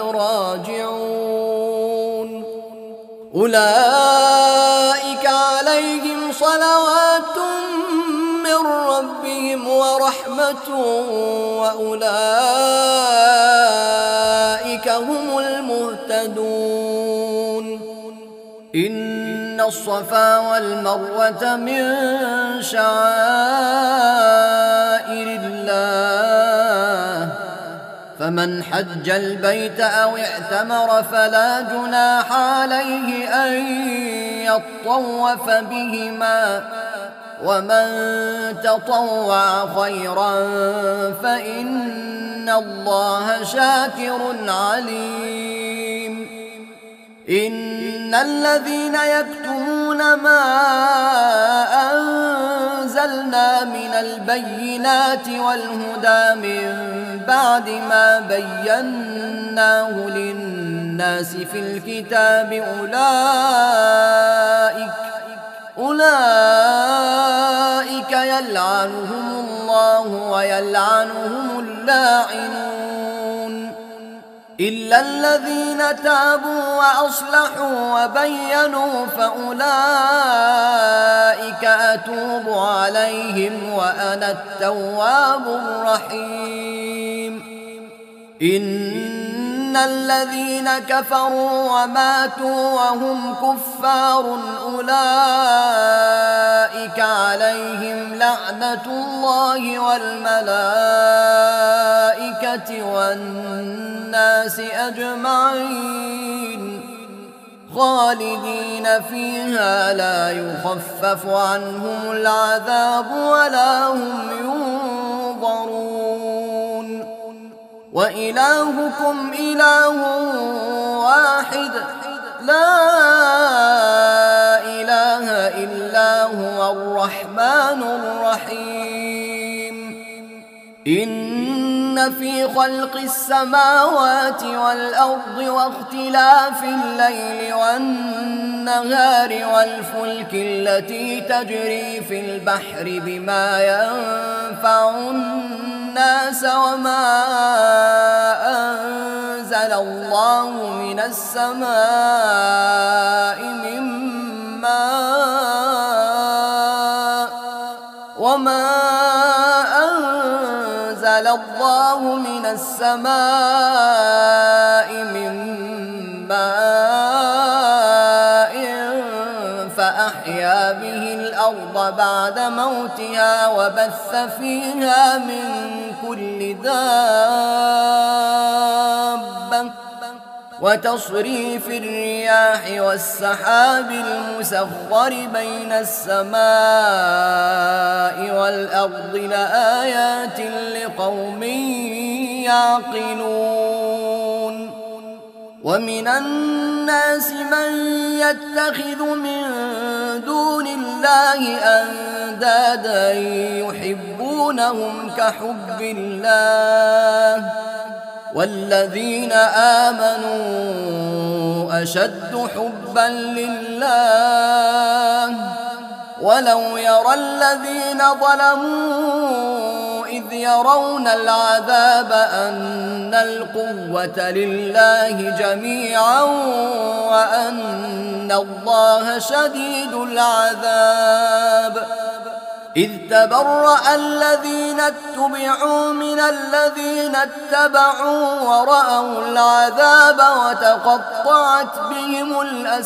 راجعون أولئك عليهم صلوات من ربهم ورحمة وأولئك هم المهتدون إن الصفا والمروة من شعائر الله فمن حج البيت أو اعتمر فلا جناح عليه أن يطوف بهما ومن تطوع خيرا فإن الله شاكر عليم إن الذين يكتمون ما أنزلنا من البينات والهدى من بعد ما بيناه للناس في الكتاب أولئك يلعنهم الله ويلعنهم اللاعنون إلا الذين تابوا وأصلحوا وبينوا فأولئك أتوب عليهم وأنا التواب الرحيم إن الذين كفروا وماتوا وهم كفار أولئك عليهم لعنة الله والملائكة والناس أجمعين خالدين فيها لا يخفف عنهم العذاب ولا هم ينظرون وإلهكم إله واحد لا إله إلا هو الرحمن الرحيم إن في خلق السماوات والأرض واختلاف الليل والنهار والفلك التي تجري في البحر بما ينفع الناس وما أنزل الله من السماء من ماء فأحيا به الأرض بعد موتها وبث فيها من كل دابة وتصريف الرياح والسحاب المسخر بين السماء والأرض لآيات لقوم يعقلون ومن الناس من يتخذ من دون الله أندادا يحبونهم كحب الله والذين آمنوا أشد حبا لله ولو يرى الذين ظلموا إذ يرون العذاب أن القوة لله جميعا وأن الله شديد العذاب إذ تبرأ الذين اتبعوا من الذين اتبعوا ورأوا العذاب وتقطعت بهم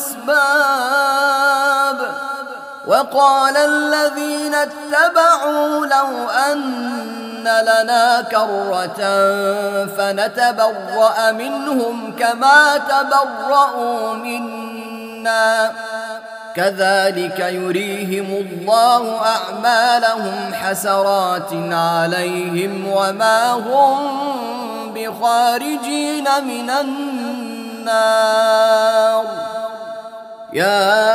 الأسباب وقال الذين اتبعوا لو أن لنا كرة فنتبرأ منهم كما تبرأوا منا كذلك يريهم الله أعمالهم حسرات عليهم وما هم بخارجين من النار يا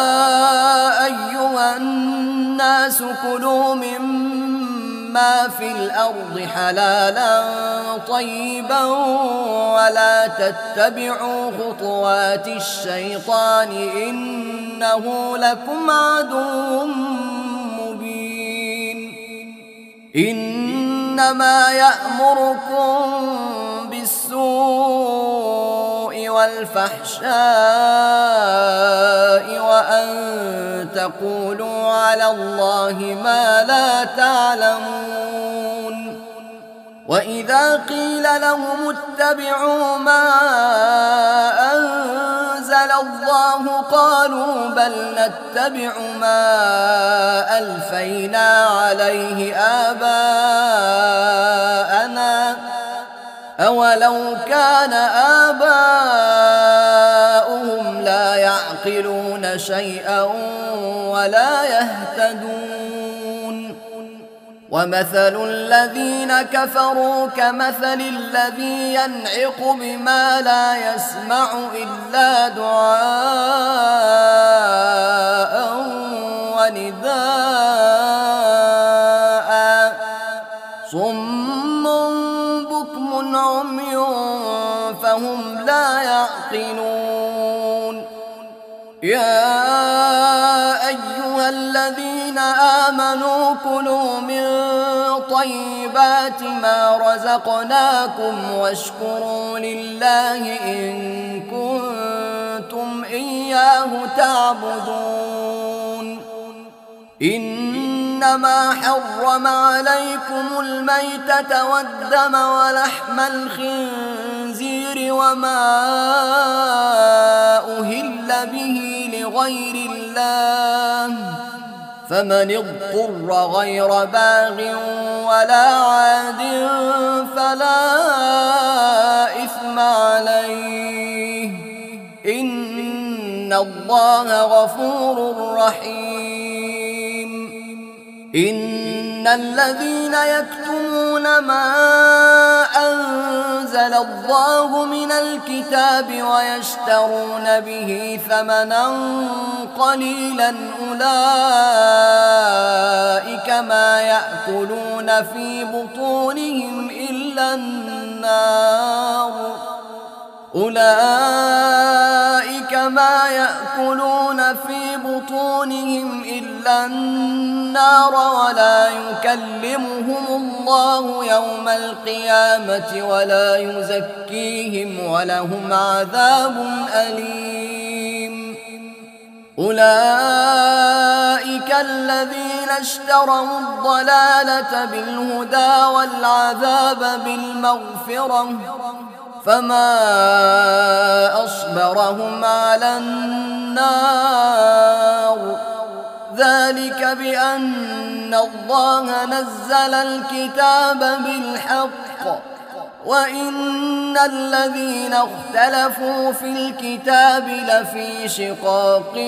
أيها الناس كلوا مما في الأرض حلالا طيبا ولا تتبعوا خطوات الشيطان إنه لكم عدو مبين إنما يأمركم بالسوء والفحشاء وأن تقولوا على الله ما لا تعلمون وإذا قيل لهم اتبعوا ما أنزل الله قالوا بل نتبع ما ألفينا عليه آباءنا أولو كان آباؤهم لا يعقلون شيئا ولا يهتدون ومثل الذين كفروا كمثل الذي ينعق بما لا يسمع إلا دعاء ونداء صم بكم عمي فهم لا يعقلون يا أيها الذين آمنوا كلوا من طيبات ما رزقناكم واشكروا لله إن كنتم إياه تعبدون إنما حرم عليكم الميتة والدم ولحم الخنزير وما أهل به لغير الله فمن اضطر غير باغ ولا عاد فلا إثم عليه إن الله غفور رحيم. إن الذين يكتمون ما أنزل الله من الكتاب ويشترون به ثمنا قليلا أولئك ما يأكلون في بطونهم إلا النار ولا يكلمهم الله يوم القيامة ولا يزكيهم ولهم عذاب أليم. أولئك الذين اشتروا الضلالة بالهدى والعذاب بالمغفرة فما أصبرهم على النار ذلك بأن الله نزل الكتاب بالحق وإن الذين اختلفوا في الكتاب لفي شقاق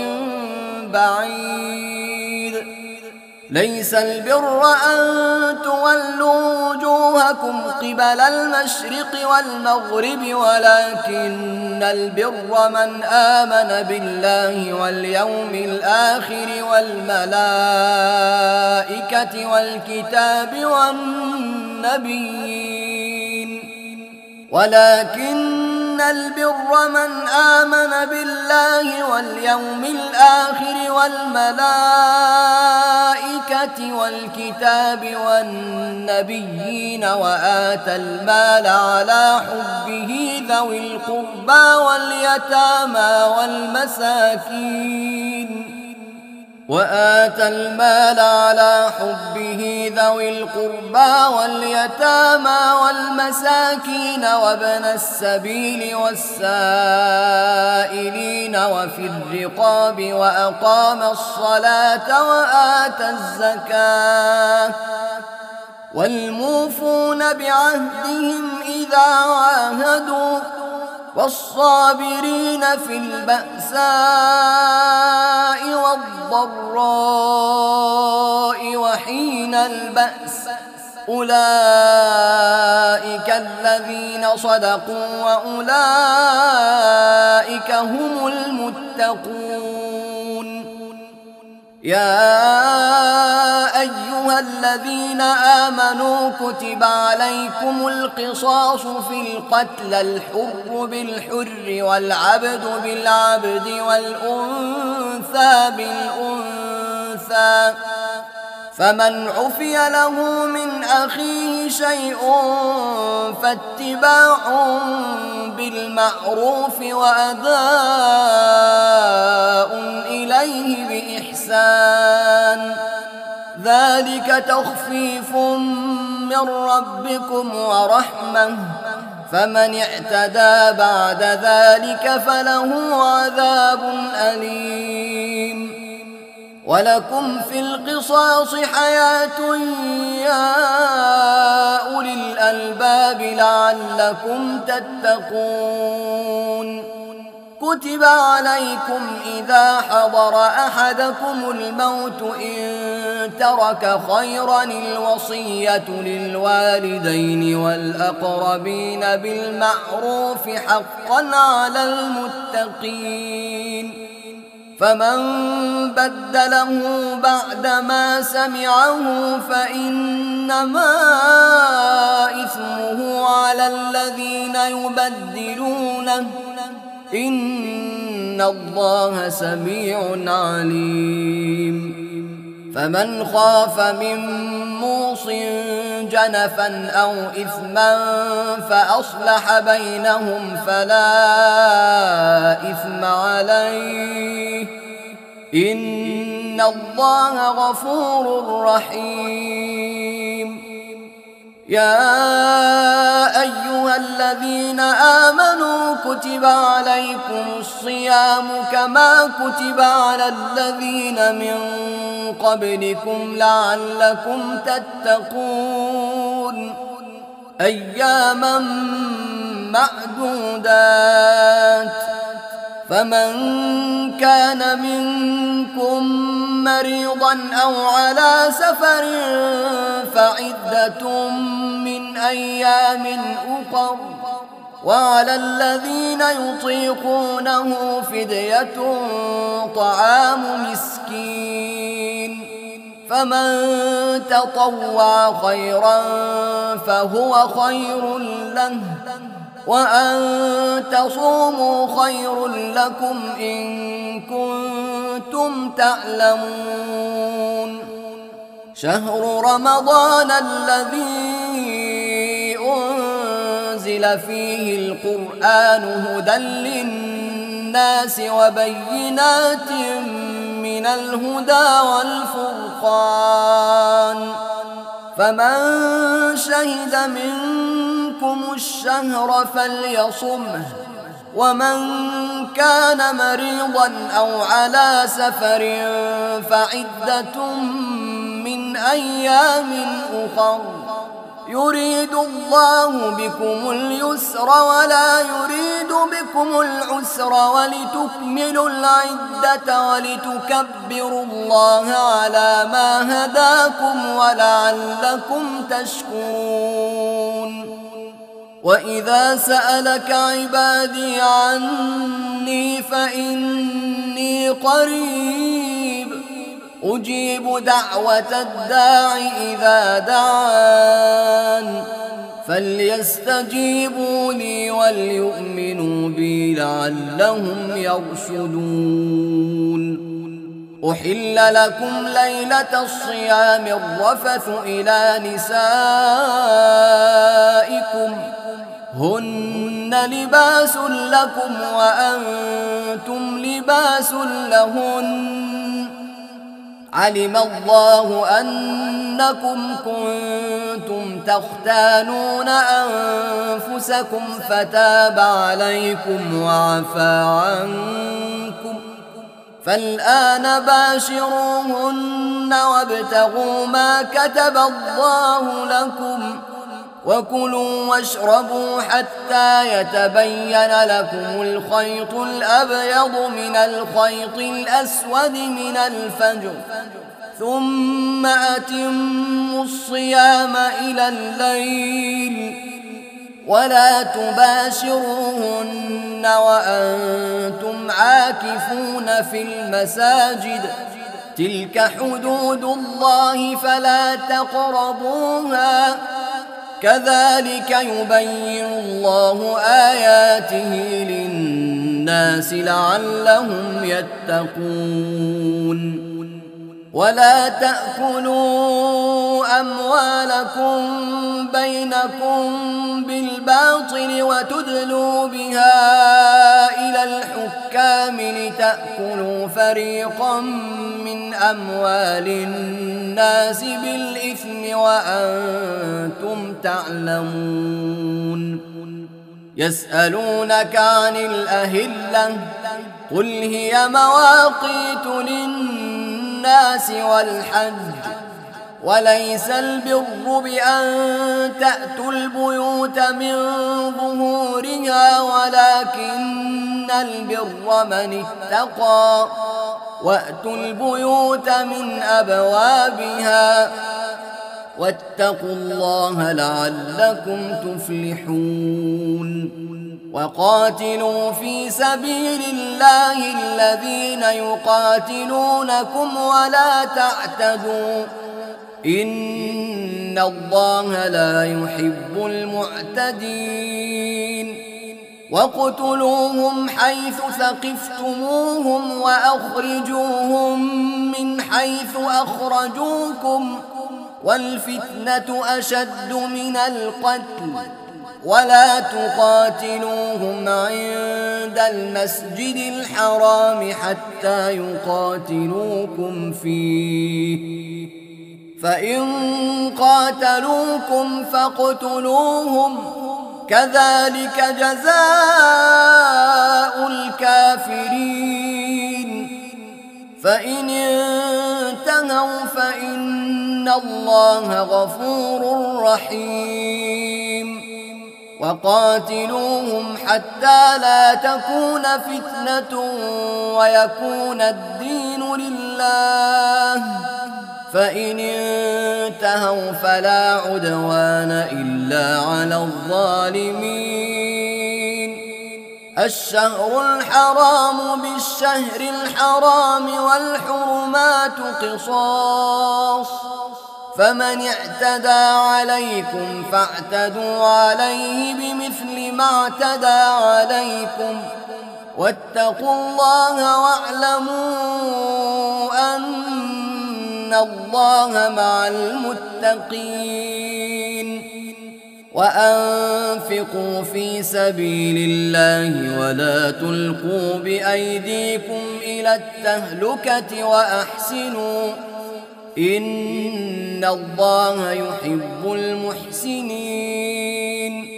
بعيد. ليس البر أن تولوا وجوهكم قبل المشرق والمغرب ولكن البر من آمن بالله واليوم الآخر والملائكة والكتاب والنبيين ولكن البر من آمن بالله واليوم الآخر والملائكة والكتاب والنبيين وآتى المال على حبه ذوي القربى واليتامى والمساكين وابن السبيل والسائلين وفي الرقاب وأقام الصلاة وآتى الزكاة والموفون بعهدهم إذا عاهدوا والصابرين في البأساء والضراء وحين البأس أولئك الذين صدقوا وأولئك هم المتقون. يا أيها الذين آمنوا كتب عليكم القصاص في القتل الحر بالحر والعبد بالعبد والأنثى بالأنثى فمن عفي له من أخيه شيء فاتباع بالمعروف وأداء إليه بإحسان ذلك تخفيف من ربكم ورحمة فمن اعتدى بعد ذلك فله عذاب أليم. ولكم في القصاص حياة يا أولي الألباب لعلكم تتقون. كتب عليكم إذا حضر أحدكم الموت إن ترك خيرا الوصية للوالدين والأقربين بالمعروف حقا على المتقين. فمن بدله بعدما سمعه فإنما إثمه على الذين يبدلونه إن الله سميع عليم. فمن خاف من موص جنفا أو إثما فأصلح بينهم فلا إثم عليه إن الله غفور رحيم. يا أيها أيها الذين آمنوا كتب عليكم الصيام كما كتب على الذين من قبلكم لعلكم تتقون أياما معدودات فمن كان منكم مريضا أو على سفر فعدة من أيام أخر وعلى الذين يطيقونه فدية طعام مسكين فمن تطوع خيرا فهو خير له وأن تصوموا خير لكم إن كنتم تعلمون شهر رمضان الذي أنزل فيه القرآن هدى للناس وبينات من الهدى والفرقان فمن شهد منكم الشهر فليصمه ومن كان مريضا أو على سفر فعدة من أيام أخر يريد الله بكم اليسر ولا يريد بكم العسر ولتكملوا العدة ولتكبروا الله على ما هداكم ولعلكم تشكرون وإذا سألك عبادي عني فإني قريب أجيب دعوة الداع إذا دعان فليستجيبوا لي وليؤمنوا بي لعلهم يرشدون أحل لكم ليلة الصيام الرفث إلى نسائكم هن لباس لكم وأنتم لباس لهن علم الله أنكم كنتم تختانون أنفسكم فتاب عليكم وعفى عنكم فالآن باشروهن وابتغوا ما كتب الله لكم وكلوا واشربوا حتى يتبين لكم الخيط الأبيض من الخيط الأسود من الفجر ثم أتموا الصيام إلى الليل ولا تباشروهن وأنتم عاكفون في المساجد تلك حدود الله فلا تقربوها كذلك يبين الله آياته للناس لعلهم يتقون ولا تأكلوا أموالكم بينكم بالباطل وتدلوا بها إلى الحكام لتأكلوا فريقا من أموال الناس بالإثم وأنتم تعلمون يسألونك عن الأهلة قل هي مواقيت للناس والحج وليس البر بأن تأتوا البيوت من ظهورها ولكن البر من اتقى وأتوا البيوت من أبوابها واتقوا الله لعلكم تفلحون وقاتلوا في سبيل الله الذين يقاتلونكم ولا تعتدوا إن الله لا يحب المعتدين واقتلوهم حيث ثقفتموهم وأخرجوهم من حيث أخرجوكم والفتنة أشد من القتل ولا تقاتلوهم عند المسجد الحرام حتى يقاتلوكم فيه فإن قاتلوكم فاقتلوهم كذلك جزاء الكافرين فإن انتهوا فإن الله غفور رحيم وقاتلوهم حتى لا تكون فتنة ويكون الدين لله فإن انتهوا فلا عدوان إلا على الظالمين الشهر الحرام بالشهر الحرام والحرمات قصاص فمن اعتدى عليكم فاعتدوا عليه بمثل ما اعتدى عليكم واتقوا الله واعلموا أن الله مع المتقين وأنفقوا في سبيل الله ولا تلقوا بأيديكم إلى التهلكة وأحسنوا إن الله يحب المحسنين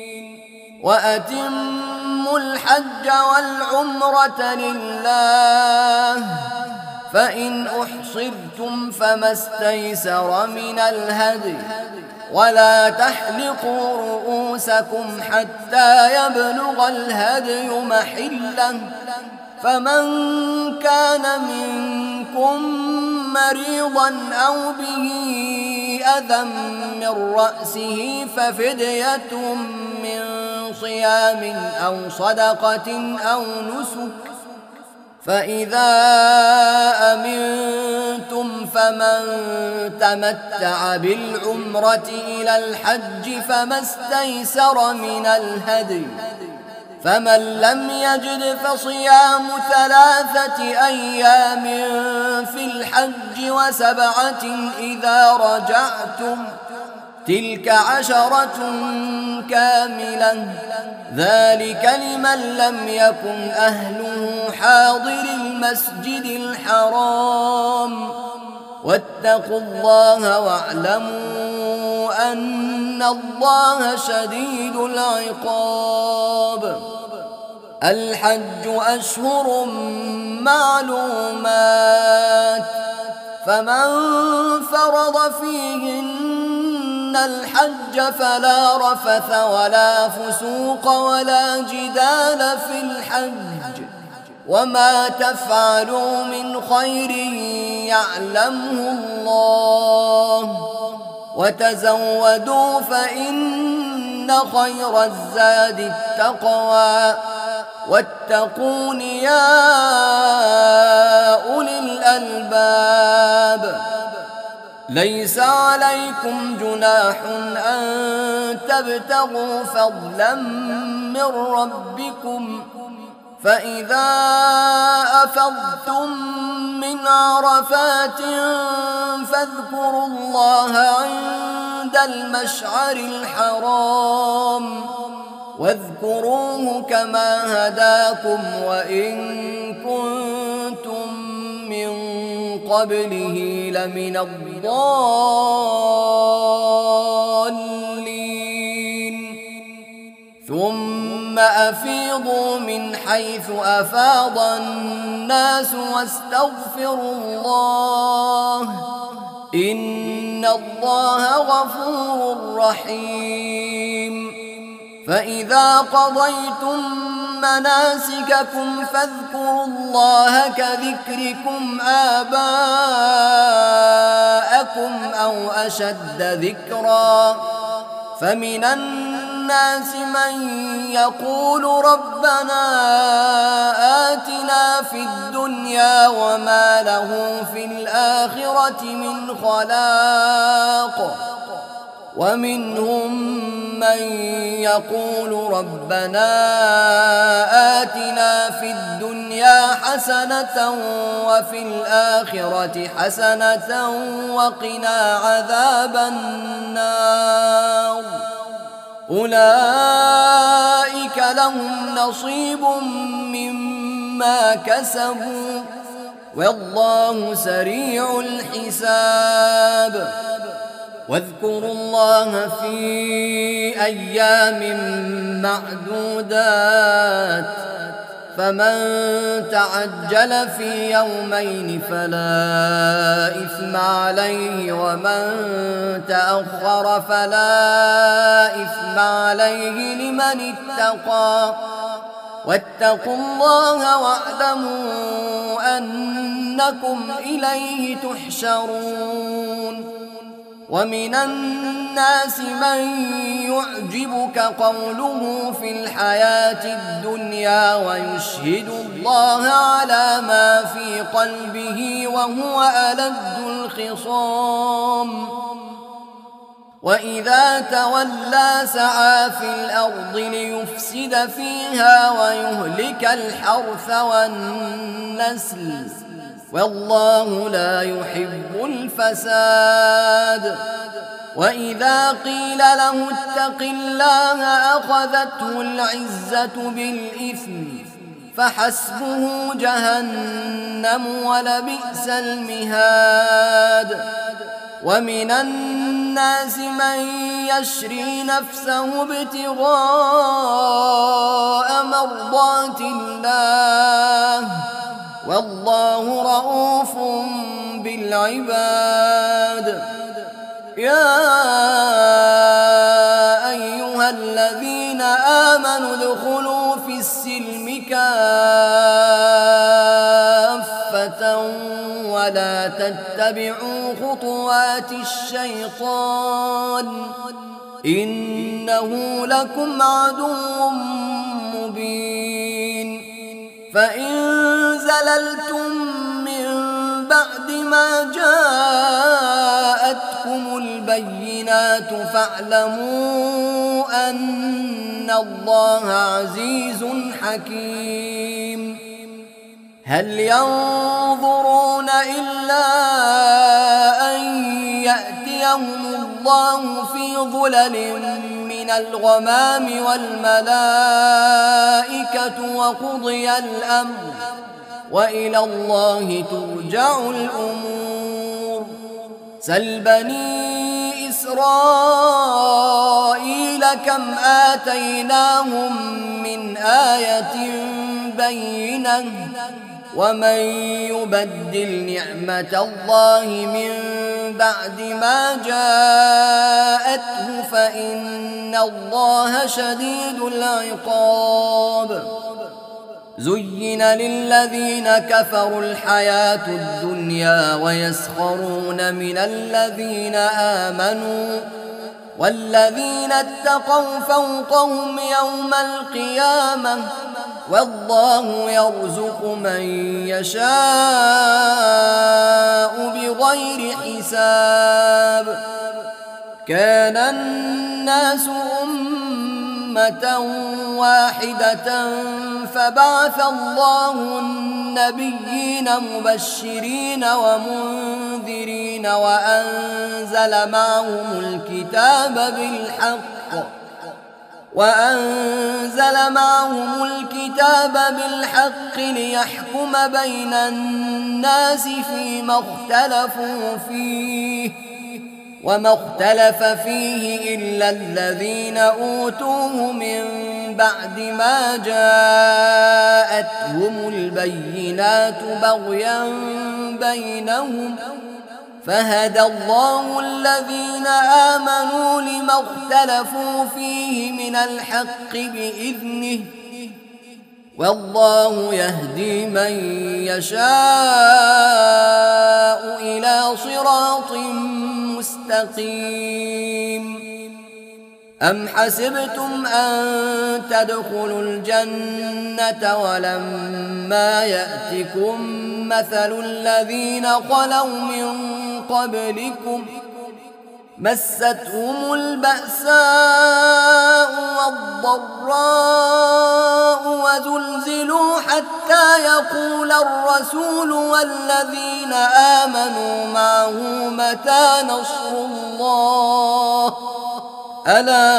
وأتموا الحج والعمرة لله فإن أحصرتم فما استيسر من الهدي ولا تحلقوا رؤوسكم حتى يبلغ الهدي محله فمن كان منكم مريضا أو به أذى من رأسه ففدية من صيام أو صدقة أو نسك فإذا أمنتم فمن تمتع بالعمرة إلى الحج فما استيسر من الهدي فمن لم يجد فصيام 3 أيام في الحج و7 إذا رجعتم تلك 10 كاملة ذلك لمن لم يكن أهله حاضر المسجد الحرام واتقوا الله واعلموا أن الله شديد العقاب الحج أشهر معلومات فمن فرض فيهن الحج فلا رفث ولا فسوق ولا جدال في الحج وما تفعلوا من خير يعلمه الله وتزودوا فإن خير الزاد التقوى واتقون يا أولي الألباب ليس عليكم جناح أن تبتغوا فضلا من ربكم فإذا أفضتم من عرفات فاذكروا الله عند المشعر الحرام واذكروه كما هداكم وإن كنتم من قبله لمن الضالين ثم أفيضوا من حيث أفاض الناس واستغفروا الله إن الله غفور رحيم فإذا قضيتم مناسككم فاذكروا الله كذكركم آباءكم أو أشد ذكرا فمن الناس من يقول ربنا آتنا في الدنيا وما له في الآخرة من خلاق ومنهم من يقول ربنا آتنا في الدنيا حسنة وفي الآخرة حسنة وقنا عذاب النار أولئك لهم نصيب مما كسبوا والله سريع الحساب واذكروا الله في أيام معدودات فمن تعجل في يومين فلا إثم عليه ومن تأخر فلا إثم عليه لمن اتقى واتقوا الله واعلموا أنكم إليه تحشرون ومن الناس من يعجبك قوله في الحياة الدنيا ويشهد الله على ما في قلبه وهو ألد الخصام وإذا تولى سعى في الأرض ليفسد فيها ويهلك الحرث والنسل والله لا يحب الفساد وإذا قيل له اتق الله أخذته العزة بالإثم فحسبه جهنم ولبئس المهاد ومن الناس من يشري نفسه ابتغاء مرضات الله والله رؤوف بالعباد يا أيها الذين آمنوا ادخلوا في السلم كافة ولا تتبعوا خطوات الشيطان إنه لكم عدو مبين فإن زللتم من بعد ما جاءتكم البينات فاعلموا أن الله عزيز حكيم هل ينظرون إلا أن يأتيهم الله في ظلل من الغمام والملائكة وقضي الأمر وإلى الله ترجع الأمور سل بني إسرائيل كم آتيناهم من آية بينة ومن يبدل نعمة الله من بعد ما جاءته فإن الله شديد العقاب زين للذين كفروا الحياة الدنيا ويسخرون من الذين آمنوا والذين اتقوا فوقهم يوم القيامة والله يرزق من يشاء بغير حساب كان الناس أمة واحدة فبعث الله النبيين مبشرين ومنذرين وأنزل معهم الكتاب بالحق ليحكم بين الناس فيما اختلفوا فيه وما اختلف فيه إلا الذين أوتوه من بعد ما جاءتهم البينات بغيا بينهم فهدى الله الذين آمنوا لما اختلفوا فيه من الحق بإذنه والله يهدي من يشاء إلى صراط مستقيم أم حسبتم أن تدخلوا الجنة ولما يأتكم مثل الذين خلوا من قبلكم مستهم البأساء والضراء وزلزلوا حتى يقول الرسول والذين آمنوا معه متى نصر الله ألا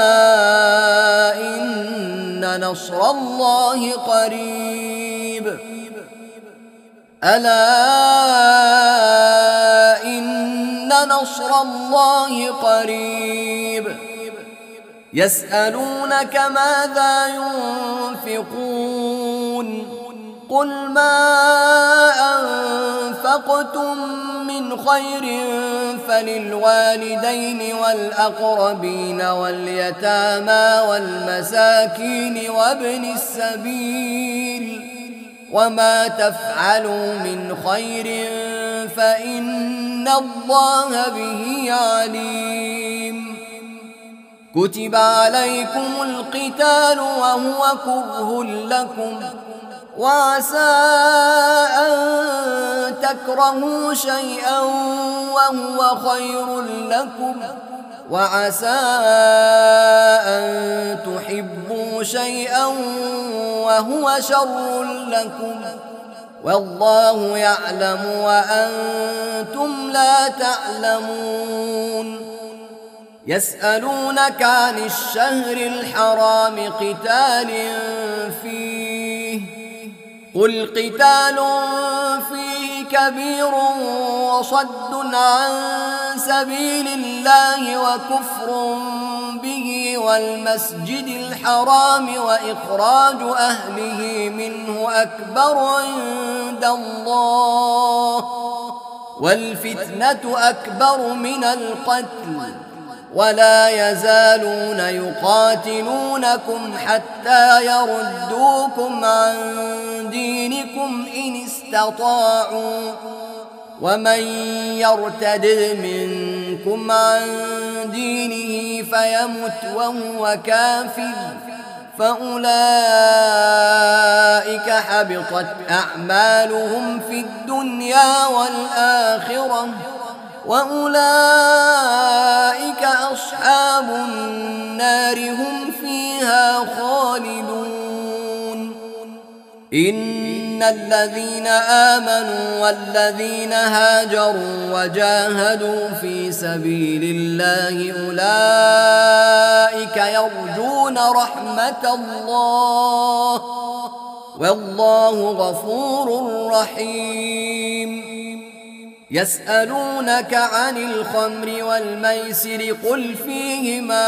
إن نصر الله قريب ألا إن نصر الله قريب يسألونك ماذا ينفقون قل ما أنفقتم من خير فللوالدين والأقربين واليتامى والمساكين وابن السبيل وما تفعلوا من خير فإن الله به عليم كتب عليكم القتال وهو كره لكم وعسى أن تكرهوا شيئا وهو خير لكم وعسى أن تحبوا شيئا وهو شر لكم والله يعلم وأنتم لا تعلمون يسألونك عن الشهر الحرام قتال فيه قل قتال فيه كبير وصد عن سبيل الله وكفر به والمسجد الحرام وإخراج أهله منه أكبر عند الله والفتنة أكبر من القتل ولا يزالون يقاتلونكم حتى يردوكم عن دينكم إن استطاعوا ومن يرتد منكم عن دينه فيمت وهو كافر فأولئك حبطت أعمالهم في الدنيا والآخرة وأولئك أصحاب النار هم فيها خالدون إن الذين آمنوا والذين هاجروا وجاهدوا في سبيل الله أولئك يرجون رحمة الله والله غفور رحيم يسألونك عن الخمر والميسر قل فيهما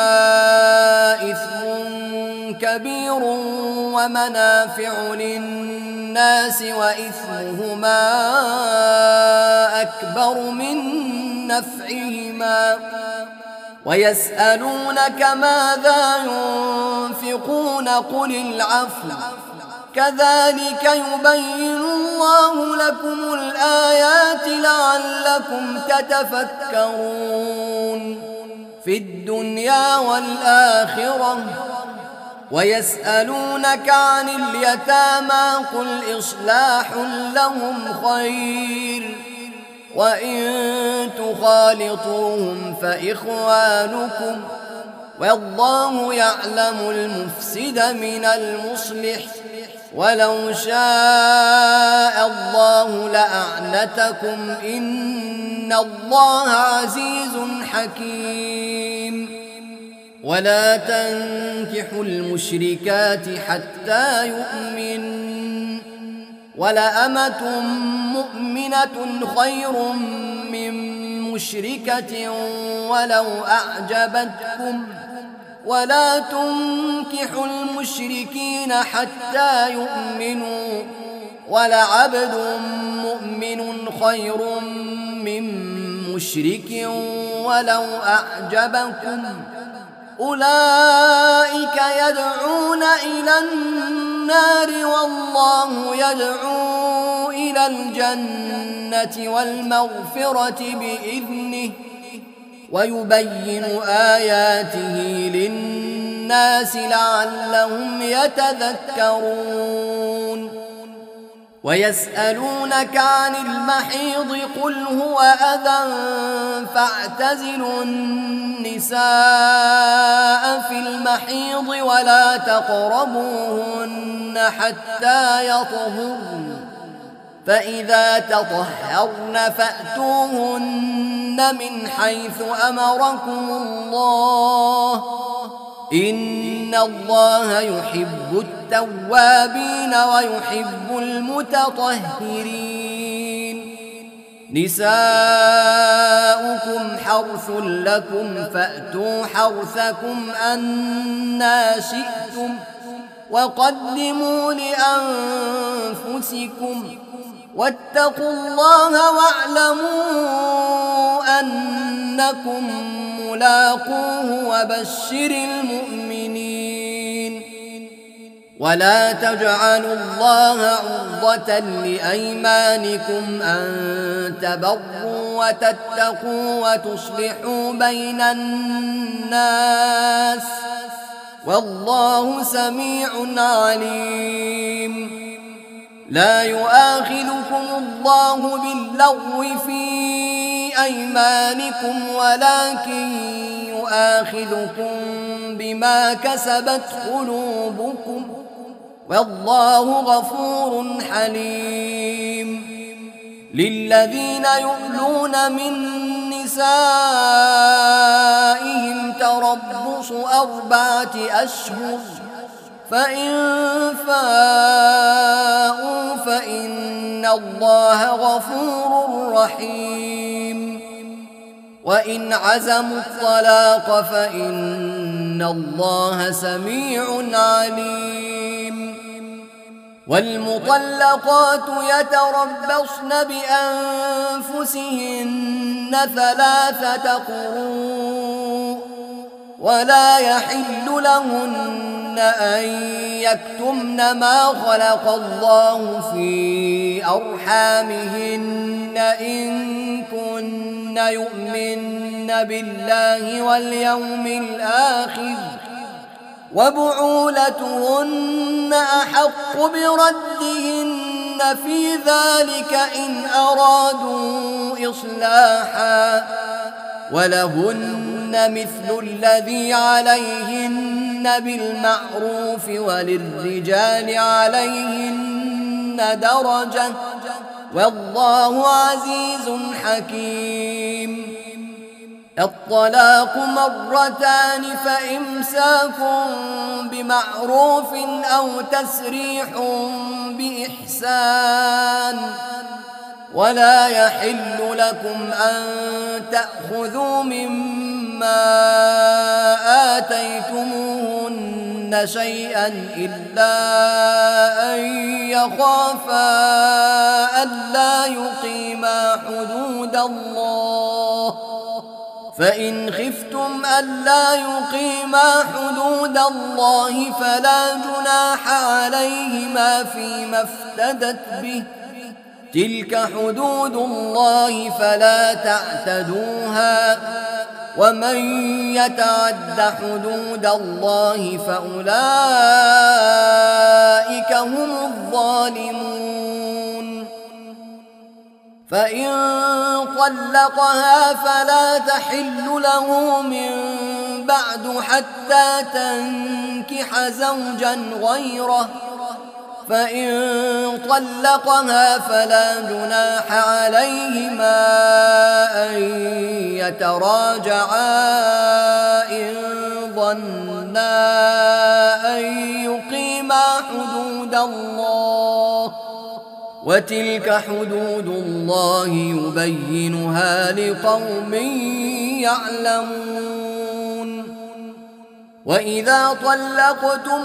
إثم كبير ومنافع للناس وإثمهما أكبر من نفعهما ويسألونك ماذا ينفقون قل العفو كذلك يبين الله لكم الآيات لعلكم تتفكرون في الدنيا والآخرة ويسألونك عن اليتامى قل إصلاح لهم خير وإن تخالطوهم فإخوانكم والله يعلم المفسد من المصلح ولو شاء الله لأعنتكم إن الله عزيز حكيم ولا تنكحوا المشركات حتى يؤمن ولأمة مؤمنة خير من مشركة ولو أعجبتكم ولا تنكحوا المشركين حتى يؤمنوا ولعبد مؤمن خير من مشرك ولو أعجبكم أولئك يدعون إلى النار والله يدعو إلى الجنة والمغفرة بإذنه ويبين آياته للناس لعلهم يتذكرون ويسألونك عن المحيض قل هو أذى فاعتزلوا النساء في المحيض ولا تقربوهن حتى يطهرن فإذا تطهرن فأتوهن من حيث أمركم الله إن الله يحب التوابين ويحب المتطهرين نساؤكم حرث لكم فأتوا حرثكم أنى شئتم وقدموا لأنفسكم واتقوا الله واعلموا أنكم ملاقوه وبشر المؤمنين. ولا تجعلوا الله عرضة لأيمانكم أن تبروا وتتقوا وتصلحوا بين الناس والله سميع عليم. لا يؤاخذكم الله باللغو في أيمانكم ولكن يؤاخذكم بما كسبت قلوبكم والله غفور حليم. للذين يؤلون من نسائهم تربص 4 أشهر فإن فاءوا فإن الله غفور رحيم. وإن عزموا الطلاق فإن الله سميع عليم. والمطلقات يتربصن بأنفسهن 3 قروء ولا يحل لهن أن يكتمن ما خلق الله في أرحامهن إن كن يؤمن بالله واليوم الآخر وبعولتهن أحق بردهن في ذلك إن أرادوا إصلاحا ولهن مثل الذي عليهن بالمعروف وللرجال عليهن درجة والله عزيز حكيم. الطلاق 2 فإمساك بمعروف أو تسريح بإحسان. ولا يحل لكم أن تأخذوا مما آتيتموهن شيئا إلا أن يخافا ألا يقيما حدود الله فإن خفتم ألا يقيما حدود الله فلا جناح عليهما فيما افتدت به تلك حدود الله فلا تعتدوها ومن يتعد حدود الله فأولئك هم الظالمون. فإن طلقها فلا تحل له من بعد حتى تنكح زوجا غيره فإن طلقها فلا جناح عليهما أن يتراجعا إن ظنا أن يقيما حدود الله وتلك حدود الله يبينها لقوم يعلمون. وإذا طلقتم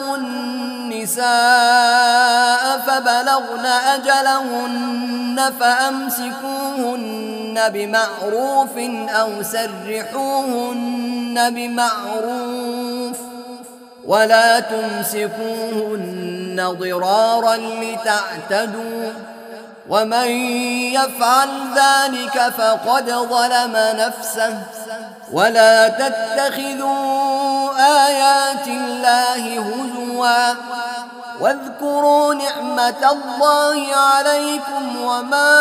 النساء فبلغن أجلهن فأمسكوهن بمعروف أو سرحوهن بمعروف ولا تمسكوهن ضرارا لتعتدوا ومن يفعل ذلك فقد ظلم نفسه. ولا تتخذوا آيات الله هزوا واذكروا نعمة الله عليكم وما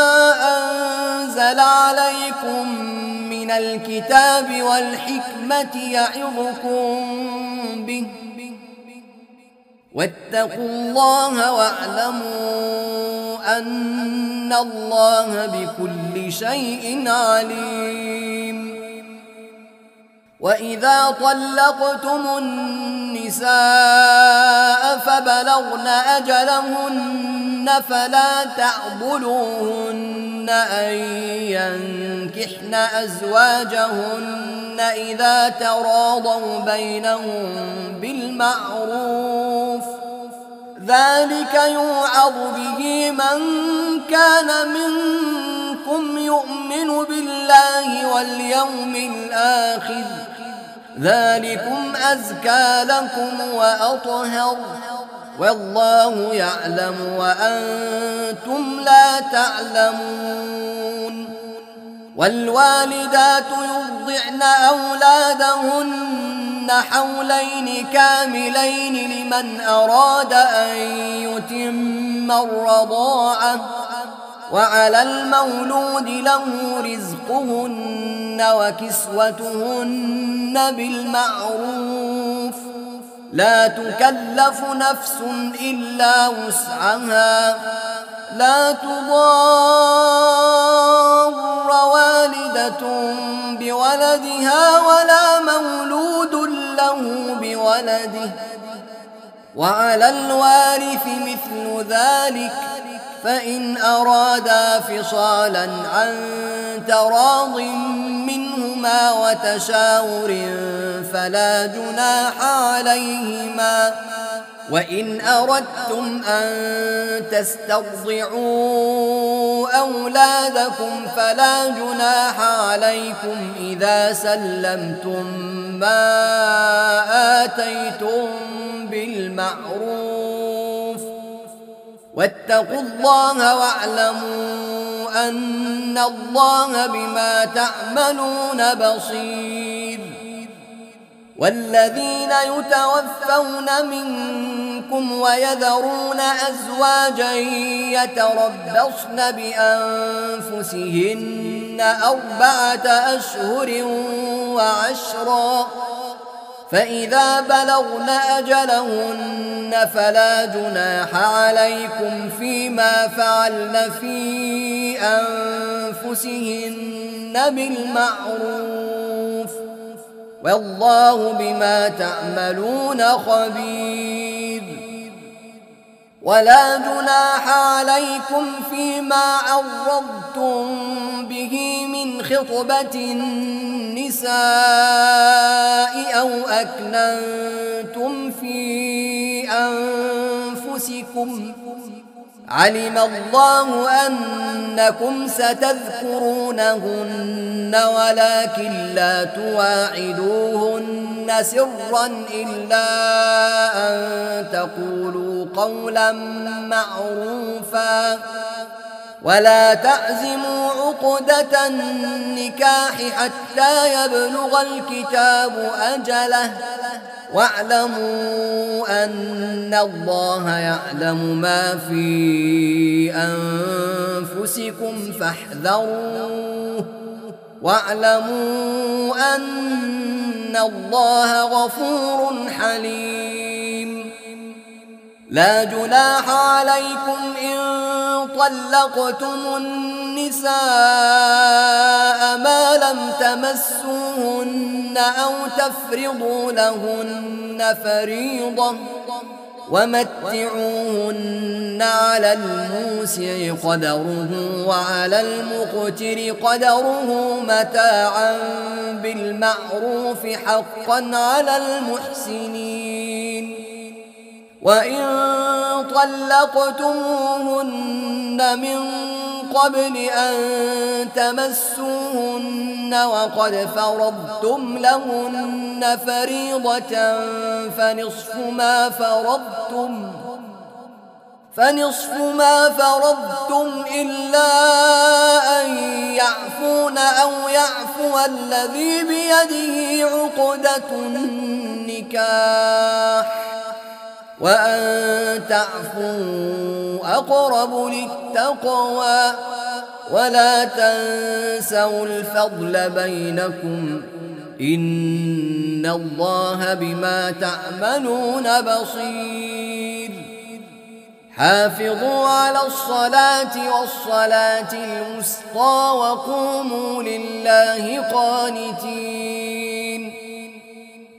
أنزل عليكم من الكتاب والحكمة يعظكم به واتقوا الله واعلموا أن الله بكل شيء عليم. وإذا طلقتم النساء فبلغن أجلهن فلا تعضلوهن أن ينكحن أزواجهن إذا تراضوا بينهم بالمعروف، ذلك يوعظ به من كان منكم يؤمن بالله واليوم الآخر، ذلكم أزكى لكم وأطهر، والله يعلم وأنتم لا تعلمون. والوالدات يرضعن أولادهن حولين كاملين لمن أراد أن يتم الرضاعة، وعلى المولود له رزقهن وكسوتهن بالمعروف، لا تكلف نفس إلا وسعها، لا تضار والدة بولدها ولا مولود له بولده، وعلى الوارث مثل ذلك، فإن أرادا فصالا عن تراض منهما وتشاور فلا جناح عليهما. وإن أردتم أن تسترضعوا أولادكم فلا جناح عليكم إذا سلمتم ما آتيتم بالمعروف، واتقوا الله واعلموا أن الله بما تعملون بصير. والذين يتوفون منكم ويذرون أزواجا يتربصن بأنفسهن 4 أشهر وعشرا، فإذا بلغن أجلهن فلا جناح عليكم فيما فعلن في أنفسهن بالمعروف، والله بما تعملون خبير. ولا جناح عليكم فيما عرضتم به من خطبة النساء أو أكننتم في أنفسكم، علم الله أنكم ستذكرونهن ولكن لا تواعدوهن سرا إلا أن تقولوا قولا معروفا، ولا تعزموا عقدة النكاح حتى يبلغ الكتاب أجله، واعلموا أن الله يعلم ما في أنفسكم فاحذروه، واعلموا أن الله غفور حليم. لا جناح عليكم إن طلقتم النساء ما لم تمسوهن أو تفرضوا لهن فريضة، ومتعوهن على الموسع قدره وعلى المقتر قدره متاعا بالمعروف حقا على المحسنين. وإن طلقتموهن من قبل أن تمسوهن وقد فرضتم لهن فريضة فنصف ما فرضتم إلا أن يعفون أو يعفو الذي بيده عقدة النكاح، وأن تعفوا أقرب للتقوى، ولا تنسوا الفضل بينكم، إن الله بما تعملون بصير. حافظوا على الصلاة والصلاة الوسطى وقوموا لله قانتين.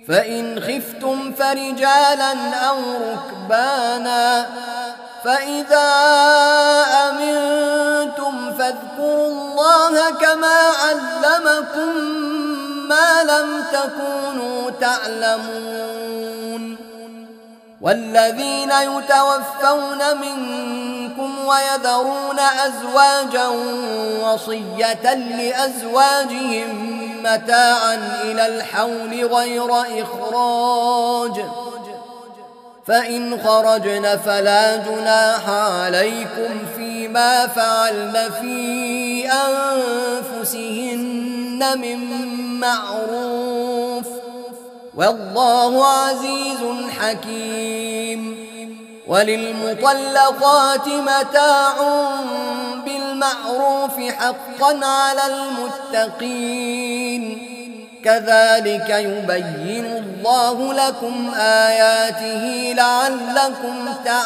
فإن خفتم فرجالا أو ركبانا فإذا أمنتم فاذكروا الله كما علمكم ما لم تكونوا تعلمون والذين يتوفون منكم ويذرون أزواجا وصية لأزواجهم متاعا إلى الحول غير إخراج فإن خرجن فلا جناح عليكم فيما فعلن في أنفسهن من معروف والله عزيز حكيم وللمطلقات متاع بالمعروف حقا على المتقين كذلك يبين الله لكم آياته لعلكم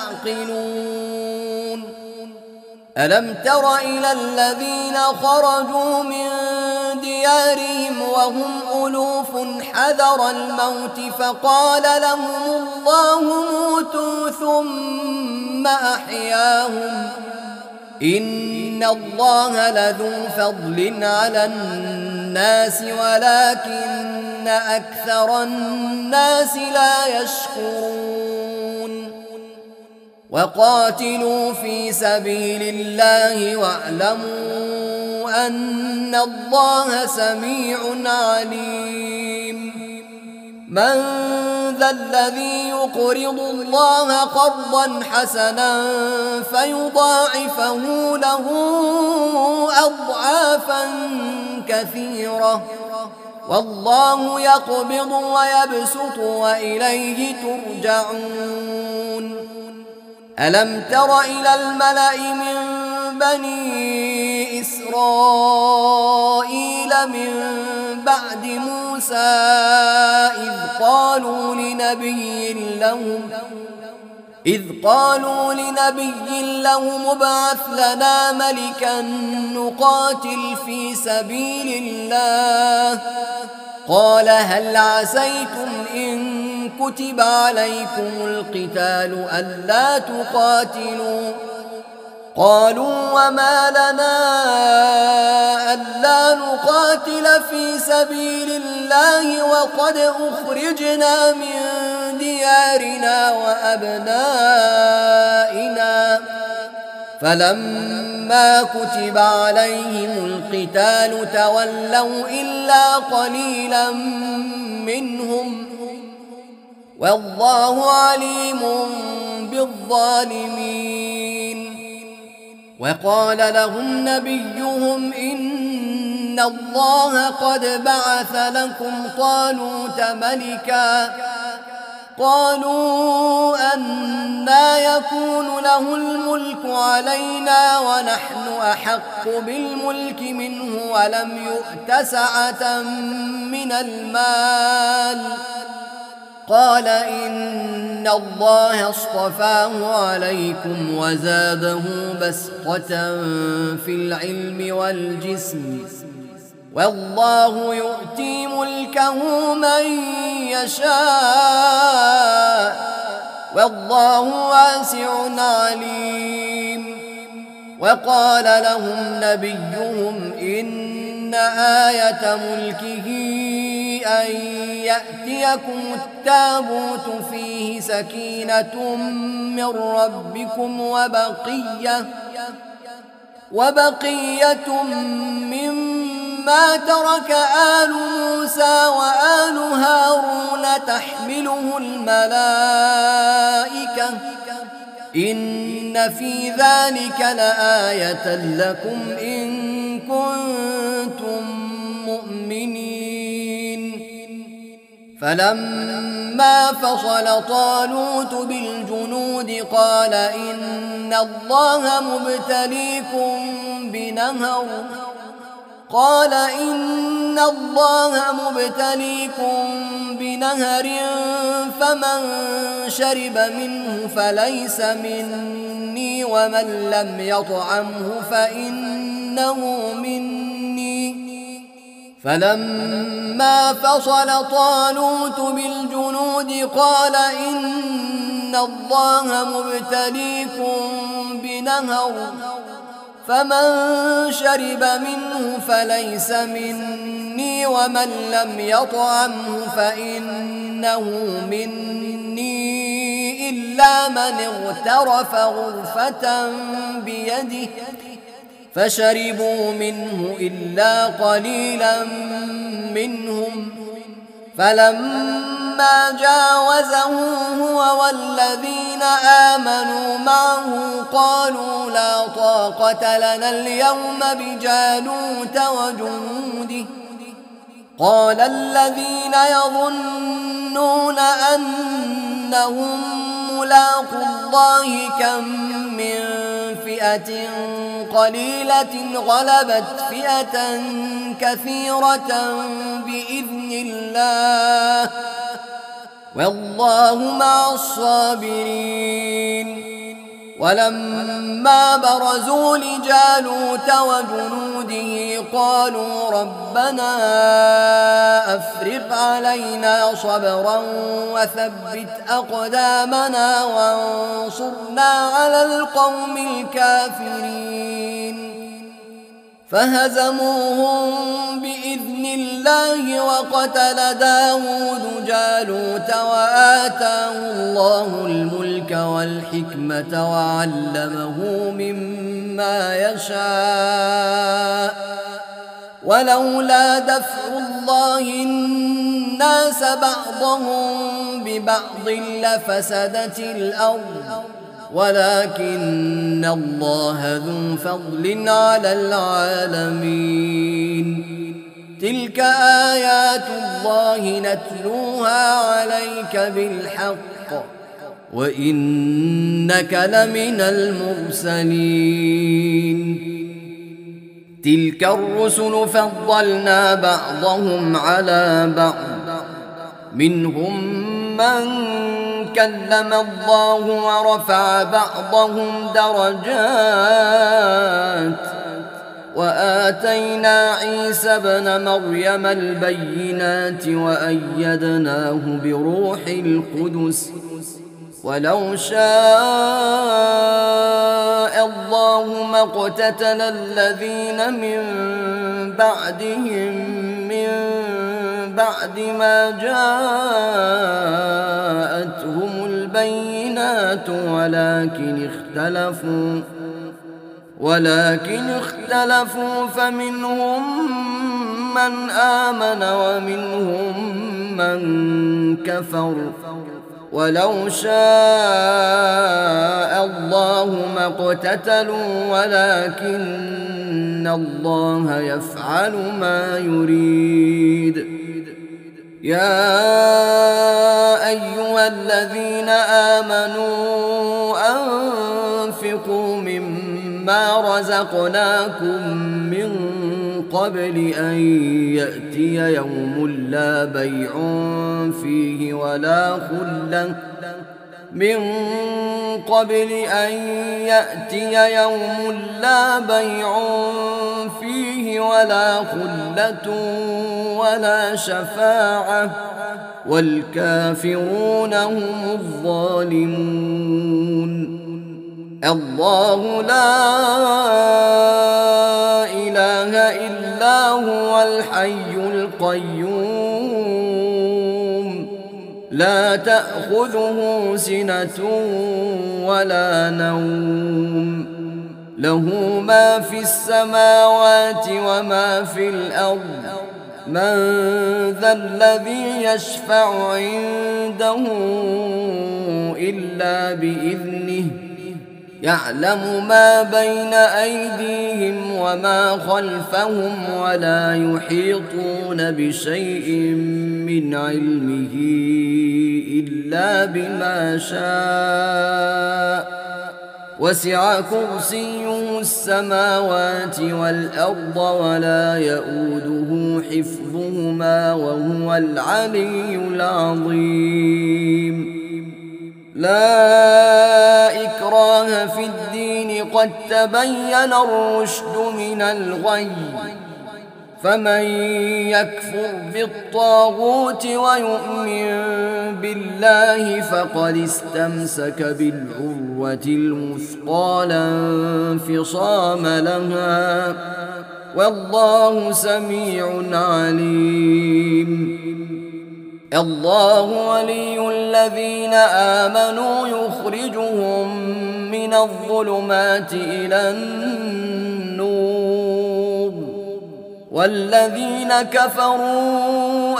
تعقلون ألم تر إلى الذين خرجوا من ديارهم وهم ألوف حذر الموت فقال لهم الله موتوا ثم أحياهم إن الله لذو فضل على الناس ولكن أكثر الناس لا يشكرون وقاتلوا في سبيل الله واعلموا أن الله سميع عليم من ذا الذي يقرض الله قرضا حسنا فيضاعفه له أضعافا كثيرة والله يقبض ويبسط وإليه ترجعون ألم تر إلى الملأ من بني إسرائيل من بعد موسى إذ قالوا لنبي لهم ابعث لنا ملكا نقاتل في سبيل الله قال هل عسيتم إن كتب عليكم القتال ألا تقاتلوا قالوا وما لنا ألا نقاتل في سبيل الله وقد أخرجنا من ديارنا وأبنائنا فلما كتب عليهم القتال تولوا إلا قليلا منهم والله عليم بالظالمين وقال لهم نبيهم إن الله قد بعث لكم طالوت ملكا قالوا أنى يكون له الملك علينا ونحن أحق بالملك منه ولم يؤت سعة من المال قال إن الله اصطفاه عليكم وزاده بسطة في العلم والجسم والله يؤتي ملكه من يشاء والله واسع عليم وقال لهم نبيهم إن آية ملكه أن يأتيكم التابوت فيه سكينة من ربكم وبقية مما ترك آل موسى وآل هارون تحمله الملائكة إن في ذلك لآية لكم إن كنتم مؤمنين فلما فصل طالوت بالجنود قال إن الله مبتليكم بنهر فمن شرب منه فليس مني ومن لم يطعمه فلما فصل طالوت بالجنود قال إن الله مبتليكم بنهر فمن شرب منه فليس مني ومن لم يطعمه فإنه مني إلا من اغترف غرفة بيده فشربوا منه إلا قليلا منهم فلما جاوزه هو والذين آمنوا معه قالوا لا طاقة لنا اليوم بجالوت وجنوده قال الذين يظنون أنهم ملاقو الله كم من فئة قليلة غلبت فئة كثيرة بإذن الله والله مع الصابرين ولما برزوا لجالوت وجنوده قالوا ربنا أفرغ علينا صبرا وثبت أقدامنا وانصرنا على القوم الكافرين فهزموهم بإذن الله وقتل داود جالوت وآتاه الله الملك والحكمة وعلمه مما يشاء ولولا دفع الله الناس بعضهم ببعض لفسدت الأرض ولكن الله ذو فضل على العالمين تلك آيات الله نتلوها عليك بالحق وإنك لمن المرسلين تلك الرسل فضلنا بعضهم على بعض منهم من كلم الله ورفع بعضهم درجات وآتينا عيسى ابن مريم البينات وأيدناه بروح القدس ولو شاء الله ما اقتتل الذين من بعدهم من بعد ما جاءتهم البينات ولكن اختلفوا فمنهم من آمن ومنهم من كفر ولو شاء الله ما اقتتلوا ولكن الله يفعل ما يريد يا أيها الذين آمنوا أنفقوا مما رزقناكم من قبل أن يأتي يوم لا بيع فيه ولا خلة من قبل أن يأتي يوم لا بيع فيه ولا خلة ولا شفاعة والكافرون هم الظالمون الله لا إله إلا هو الحي القيوم لا تأخذه سنة ولا نوم له ما في السماوات وما في الأرض من ذا الذي يشفع عنده إلا بإذنه يعلم ما بين أيديهم وما خلفهم ولا يحيطون بشيء من علمه إلا بما شاء وسع كرسيه السماوات والأرض ولا يؤوده حفظهما وهو العلي العظيم لا إكراه في الدين قد تبين الرشد من الغي فمن يكفر بالطاغوت ويؤمن بالله فقد استمسك بالعروة الوثقى لا انفصام لها والله سميع عليم. الله ولي الذين آمنوا يخرجهم من الظلمات إلى النور والذين كفروا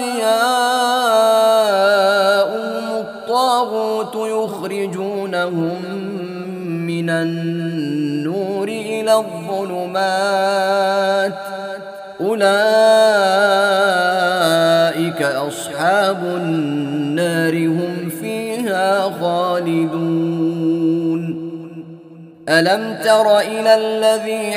أولياؤهم الطاغوت يخرجونهم من النور إلى الظلمات أولئك أصحاب النار هم فيها خالدون. ألم تر إلى الذي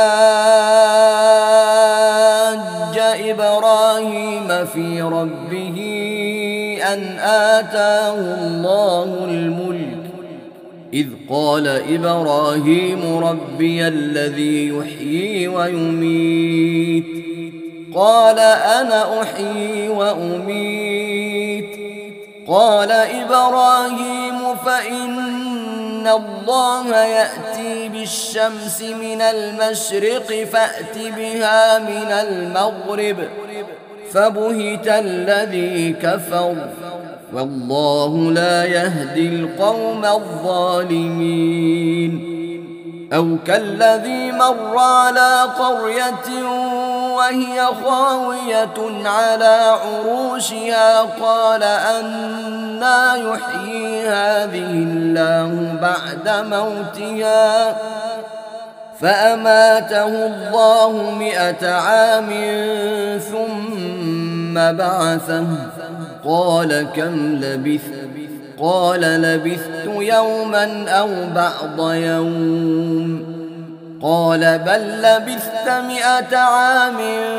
حاج إبراهيم في ربه أن آتاه الله الملك إذ قال إبراهيم ربي الذي يحيي ويميت قال أنا أحيي وأميت قال إبراهيم فإن الله يأتي بالشمس من المشرق فأت بها من المغرب فبهت الذي كفر والله لا يهدي القوم الظالمين. أو كالذي مر على قرية وهي خاوية على عروشها قال أنى يحيي هذه الله بعد موتها فأماته الله 100 عام ثم بعثه قال كم لبثت قال لبثت يوما أو بعض يوم قال بل لبثت 100 عام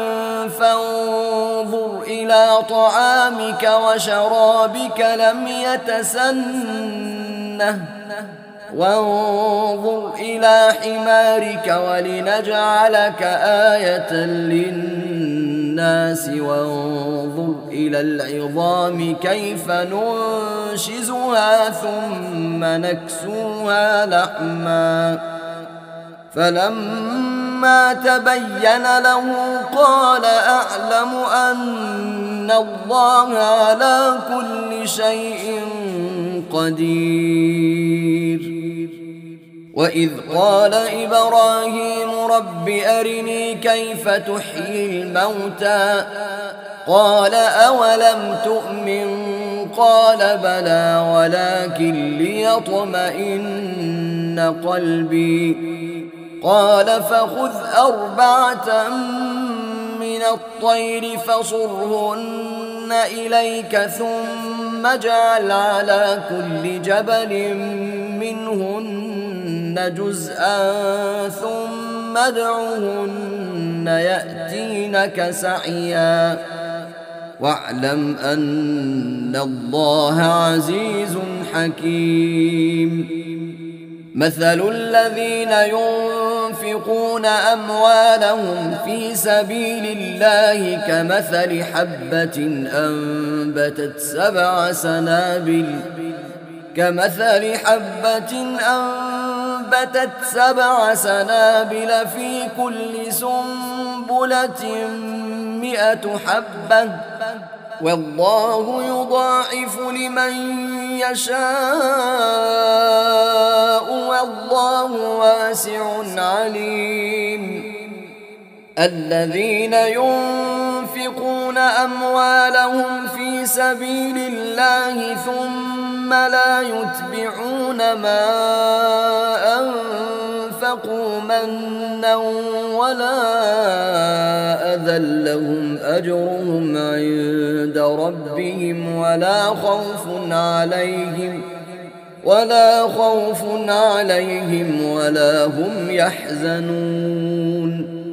فانظر إلى طعامك وشرابك لم يتسنه وانظر إلى حمارك ولنجعلك آية للناس وانظر إلى العظام كيف ننشزها ثم نكسوها لحما فلما تبين له قال أعلم أن الله على كل شيء قدير. وإذ قال إبراهيم رب أرني كيف تحيي الموتى قال أولم تؤمن قال بلى ولكن ليطمئن قلبي قال فخذ 4 من الطير فصرهن إليك ثم اجعل على كل جبل منهن جزءا ثم ادعهن يأتينك سعيا واعلم أن الله عزيز حكيم. مثل الذين ينفقون أموالهم في سبيل الله كمثل حبة أنبتت 7 سنابل في كل سنبلة 100 حبة والله يضاعف لمن يشاء والله واسع عليم. الذين ينفقون أموالهم في سبيل الله ثم لا يتبعون ما أنفقوا منا ولا أذى لهم أجرهم عند ربهم ولا خوف عليهم ولا هم يحزنون.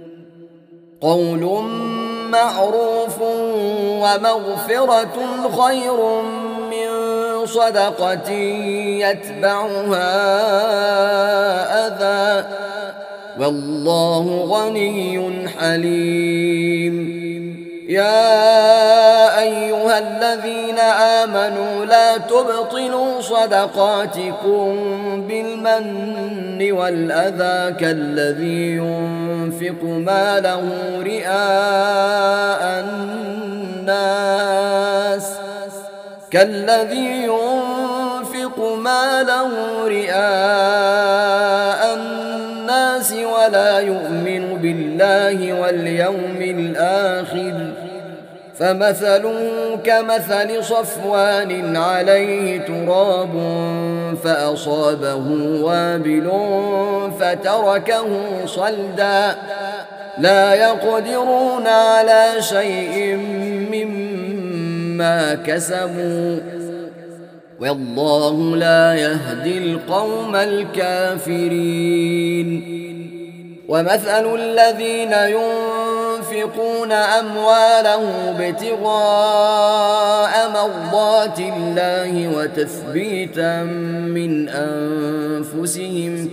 قول معروف ومغفرة خير من صدقة يتبعها أذى والله غني حليم. يا أيها الذين آمنوا لا تبطلوا صدقاتكم بالمن والأذى كالذي ينفق ماله رئاء الناس ولا يؤمن بالله واليوم الآخر فمثله كمثل صفوان عليه تراب فأصابه وابل فتركه صلدا لا يقدرون على شيء مما كسبوا والله لا يهدي القوم الكافرين. ومثل الذين ينفقون أموالهم ابتغاء مرضات الله وتثبيتا من أنفسهم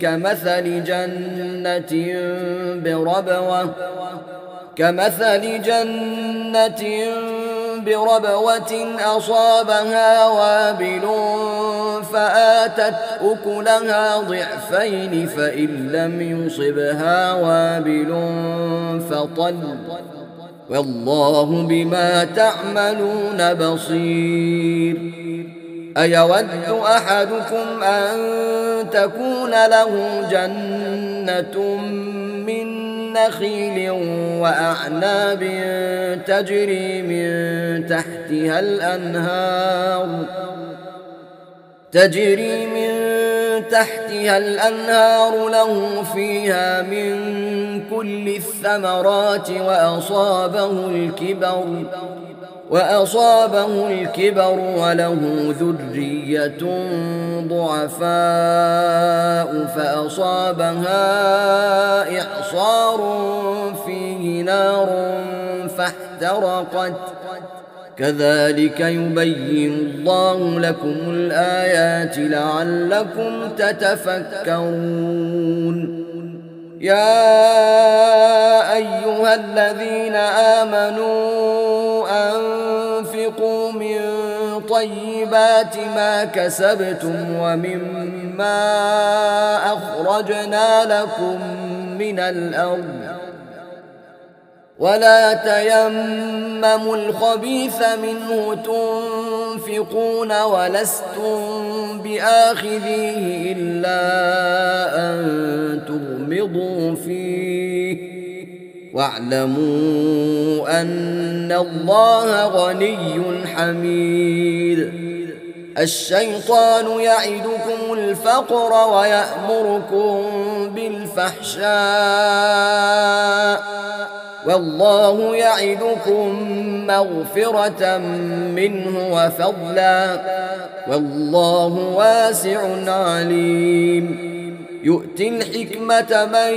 كمثل جنة بربوة أصابها وابل فآتت أكلها ضعفين فإن لم يصبها وابل فطل والله بما تعملون بصير. أيود أحدكم أن تكون له جنة من نخيل وأعناب تجري من تحتها الأنهار له فيها من كل الثمرات وأصابه الكبر وله ذرية ضعفاء فأصابها إعصار فيه نار فاحترقت كذلك يبين الله لكم الآيات لعلكم تتفكرون. يا أيها الذين آمنوا أنفقوا من طيبات ما كسبتم ومما أخرجنا لكم من الأرض ولا تيمموا الخبيث منه تنفقون ولستم بآخذيه إلا أن تغمضوا فيه واعلموا أن الله غني حميد. الشيطان يعدكم الفقر ويأمركم بالفحشاء والله يعدكم مغفرة منه وفضلا والله واسع عليم. يؤتي الحكمة من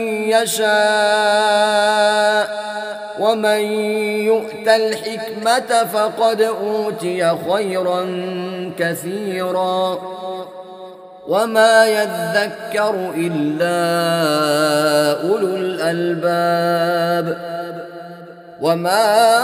يشاء ومن يؤت الحكمة فقد أوتي خيرا كثيرا وما يذكر إلا أولو الألباب. وما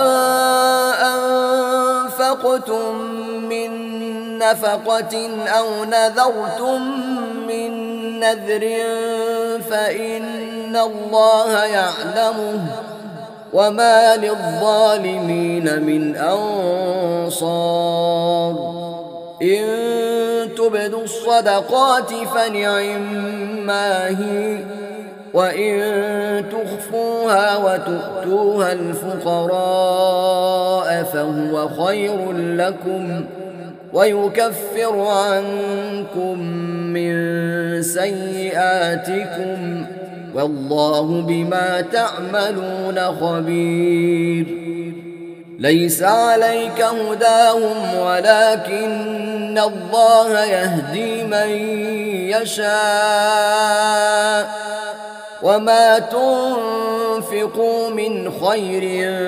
أنفقتم من نفقة أو نذرتم من نذر فإن الله يعلمه وما للظالمين من أنصار. إن تبدوا الصدقات فنعما هي وإن تخفوها وتؤتوها الفقراء فهو خير لكم ويكفر عنكم من سيئاتكم والله بما تعملون خبير. ليس عليك هداهم ولكن الله يهدي من يشاء وما تنفقوا من خير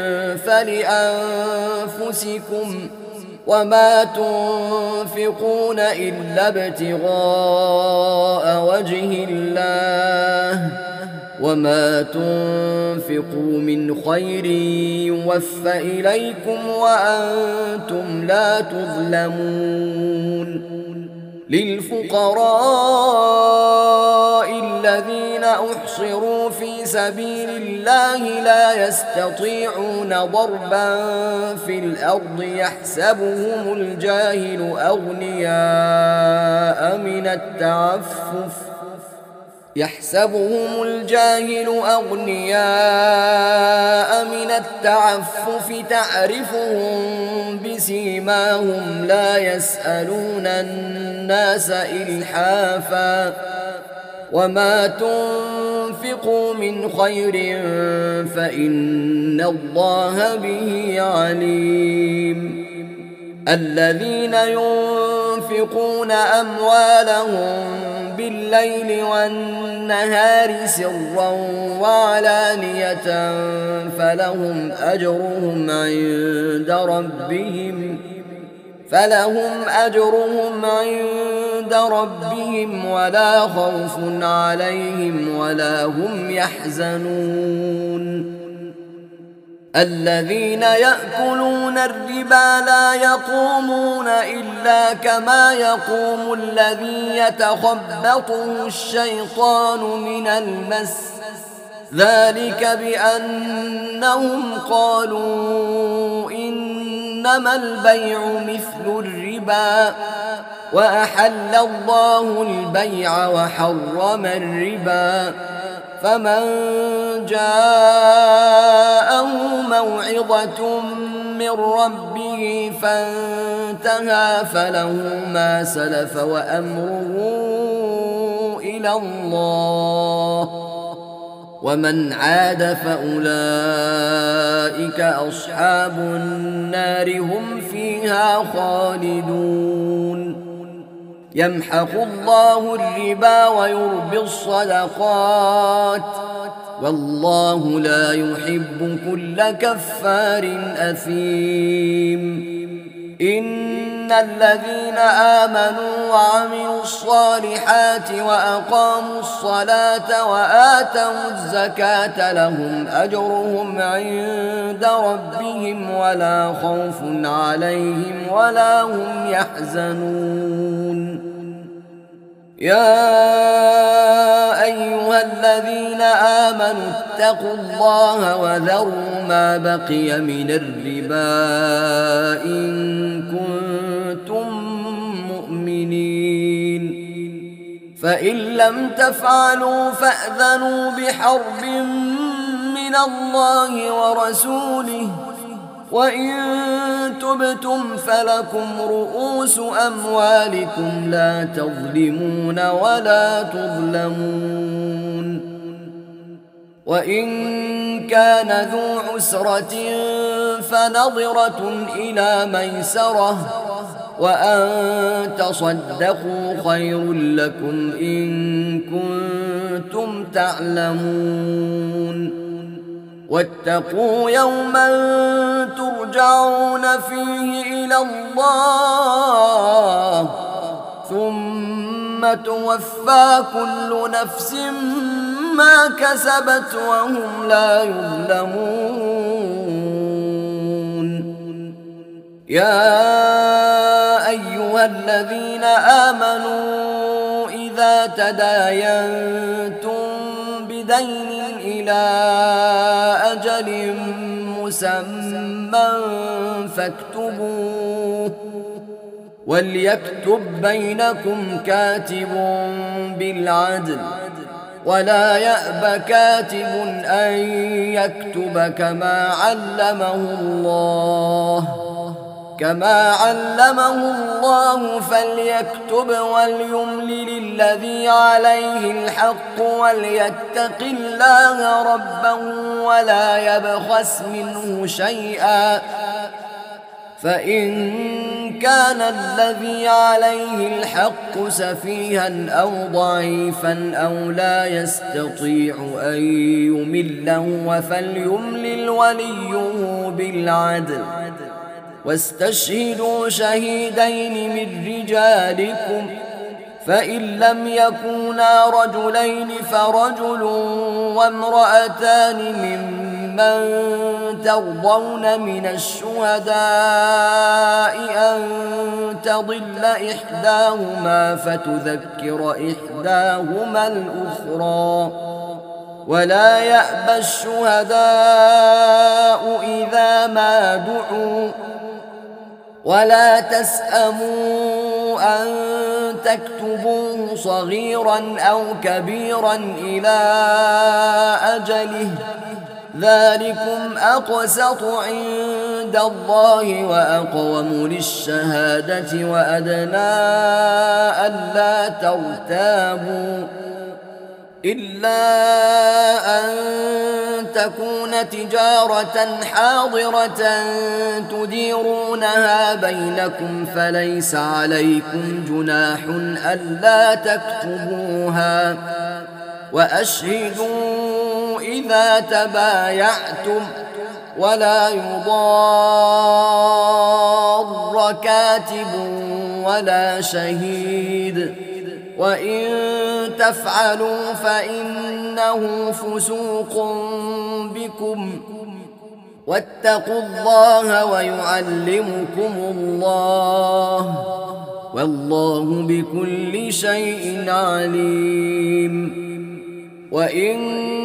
فلأنفسكم وما تنفقون إلا ابتغاء وجه الله وما تنفقوا من خير يوفى إليكم وأنتم لا تظلمون للفقراء الذين أحصروا في سبيل الله لا يستطيعون ضربا في الأرض يحسبهم الجاهل أغنياء من التعفف تعرفهم بسيماهم لا يسألون الناس إلحافا وما تنفقوا من خير فإن الله به عليم الذين ينفقون أموالهم بالليل والنهار سرا وعلانية فلهم أجرهم عند ربهم ولا خوف عليهم ولا هم يحزنون الذين يأكلون الربا لا يقومون إلا كما يقوم الذي يتخبطه الشيطان من المس ذلك بأنهم قالوا إنما البيع مثل الربا وأحل الله البيع وحرم الربا فمن جاءه موعظة من ربه فانتهى فله ما سلف وأمره إلى الله ومن عاد فأولئك أصحاب النار هم فيها خالدون يمحق الله الربا ويربي الصدقات والله لا يحب كل كفار أثيم إن الذين آمنوا وعملوا الصالحات وأقاموا الصلاة وآتوا الزكاة لهم أجرهم عند ربهم ولا خوف عليهم ولا هم يحزنون يا أيها الذين آمنوا اتقوا الله وذروا ما بقي من الربا إن كنتم مؤمنين فإن لم تفعلوا فأذنوا بحرب من الله ورسوله وإن تبتم فلكم رؤوس أموالكم لا تظلمون ولا تظلمون وإن كان ذو عسرة فنظرة إلى ميسرة وأن تصدقوا خير لكم إن كنتم تعلمون واتقوا يوما ترجعون فيه إلى الله ثم توفى كل نفس ما كسبت وهم لا يظلمون يا أيها الذين آمنوا إذا تداينتم بدين إلى أجل مسمى فاكتبوه وليكتب بينكم كاتب بالعدل ولا يأب كاتب أن يكتب كما علمه الله فليكتب وليملل الذي عليه الحق وليتق الله ربه ولا يبخس منه شيئا فإن كان الذي عليه الحق سفيها أو ضعيفا أو لا يستطيع أن يمله فليملل وليه بالعدل واستشهدوا شهيدين من رجالكم فإن لم يكونا رجلين فرجل وامرأتان ممن ترضون من الشهداء أن تضل إحداهما فتذكر إحداهما الأخرى ولا يأبى الشهداء إذا ما دعوا ولا تسأموا أن تكتبوه صغيرا أو كبيرا إلى أجله ذلكم أقسط عند الله وأقوم للشهادة وأدنى ألا ترتابوا إلا أن تكون تجارة حاضرة تديرونها بينكم فليس عليكم جناح ألا تكتبوها وأشهدوا إذا تبايعتم ولا يضار كاتب ولا شهيد وإن تفعلوا فإنه فسوق بكم واتقوا الله ويعلمكم الله والله بكل شيء عليم وإن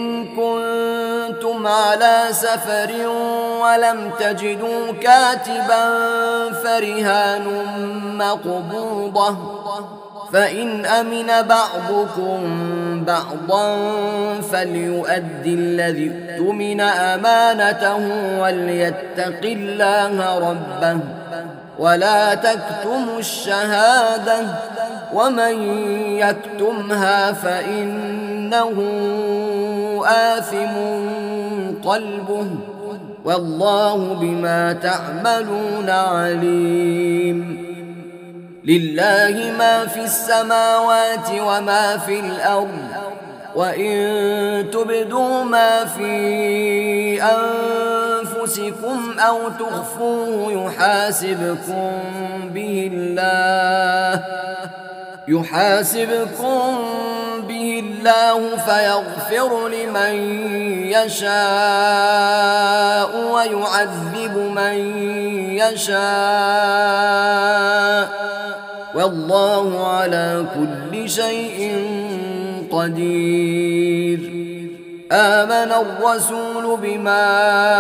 كنتم على سفر ولم تجدوا كاتبا فرهان مقبوضة فإن أمن بعضكم بعضا فليؤدي الذي اؤتمن أمانته وليتق الله ربه ولا تكتموا الشهادة ومن يكتمها فإنه آثم قلبه والله بما تعملون عليم لله ما في السماوات وما في الأرض وإن تبدوا ما في أنفسكم أو تخفوه يحاسبكم به الله فيغفر لمن يشاء ويعذب من يشاء والله على كل شيء قدير آمن الرسول بما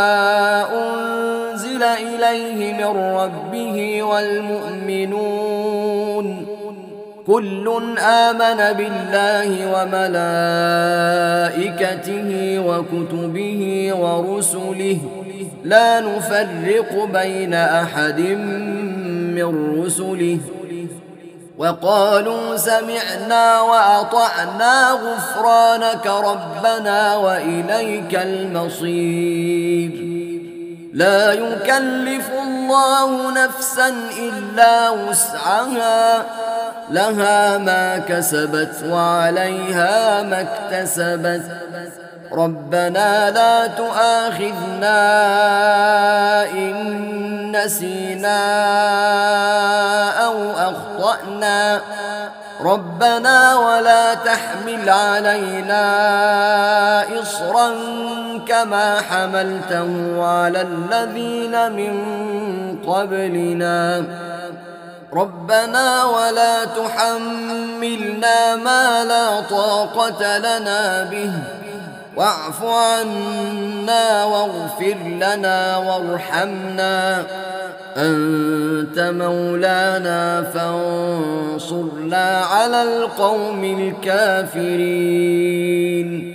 أنزل إليه من ربه والمؤمنون كل آمن بالله وملائكته وكتبه ورسله لا نفرق بين أحد من رسله وقالوا سمعنا وأطعنا غفرانك ربنا وإليك المصير لا يكلف الله نفسا إلا وسعها لها ما كسبت وعليها ما اكتسبت ربنا لا تؤاخذنا إن نسينا أو أخطأنا ربنا ولا تحمل علينا إصرا كما حملته على الذين من قبلنا ربنا ولا تحملنا ما لا طاقة لنا به واعف عنا واغفر لنا وارحمنا أنت مولانا فانصرنا على القوم الكافرين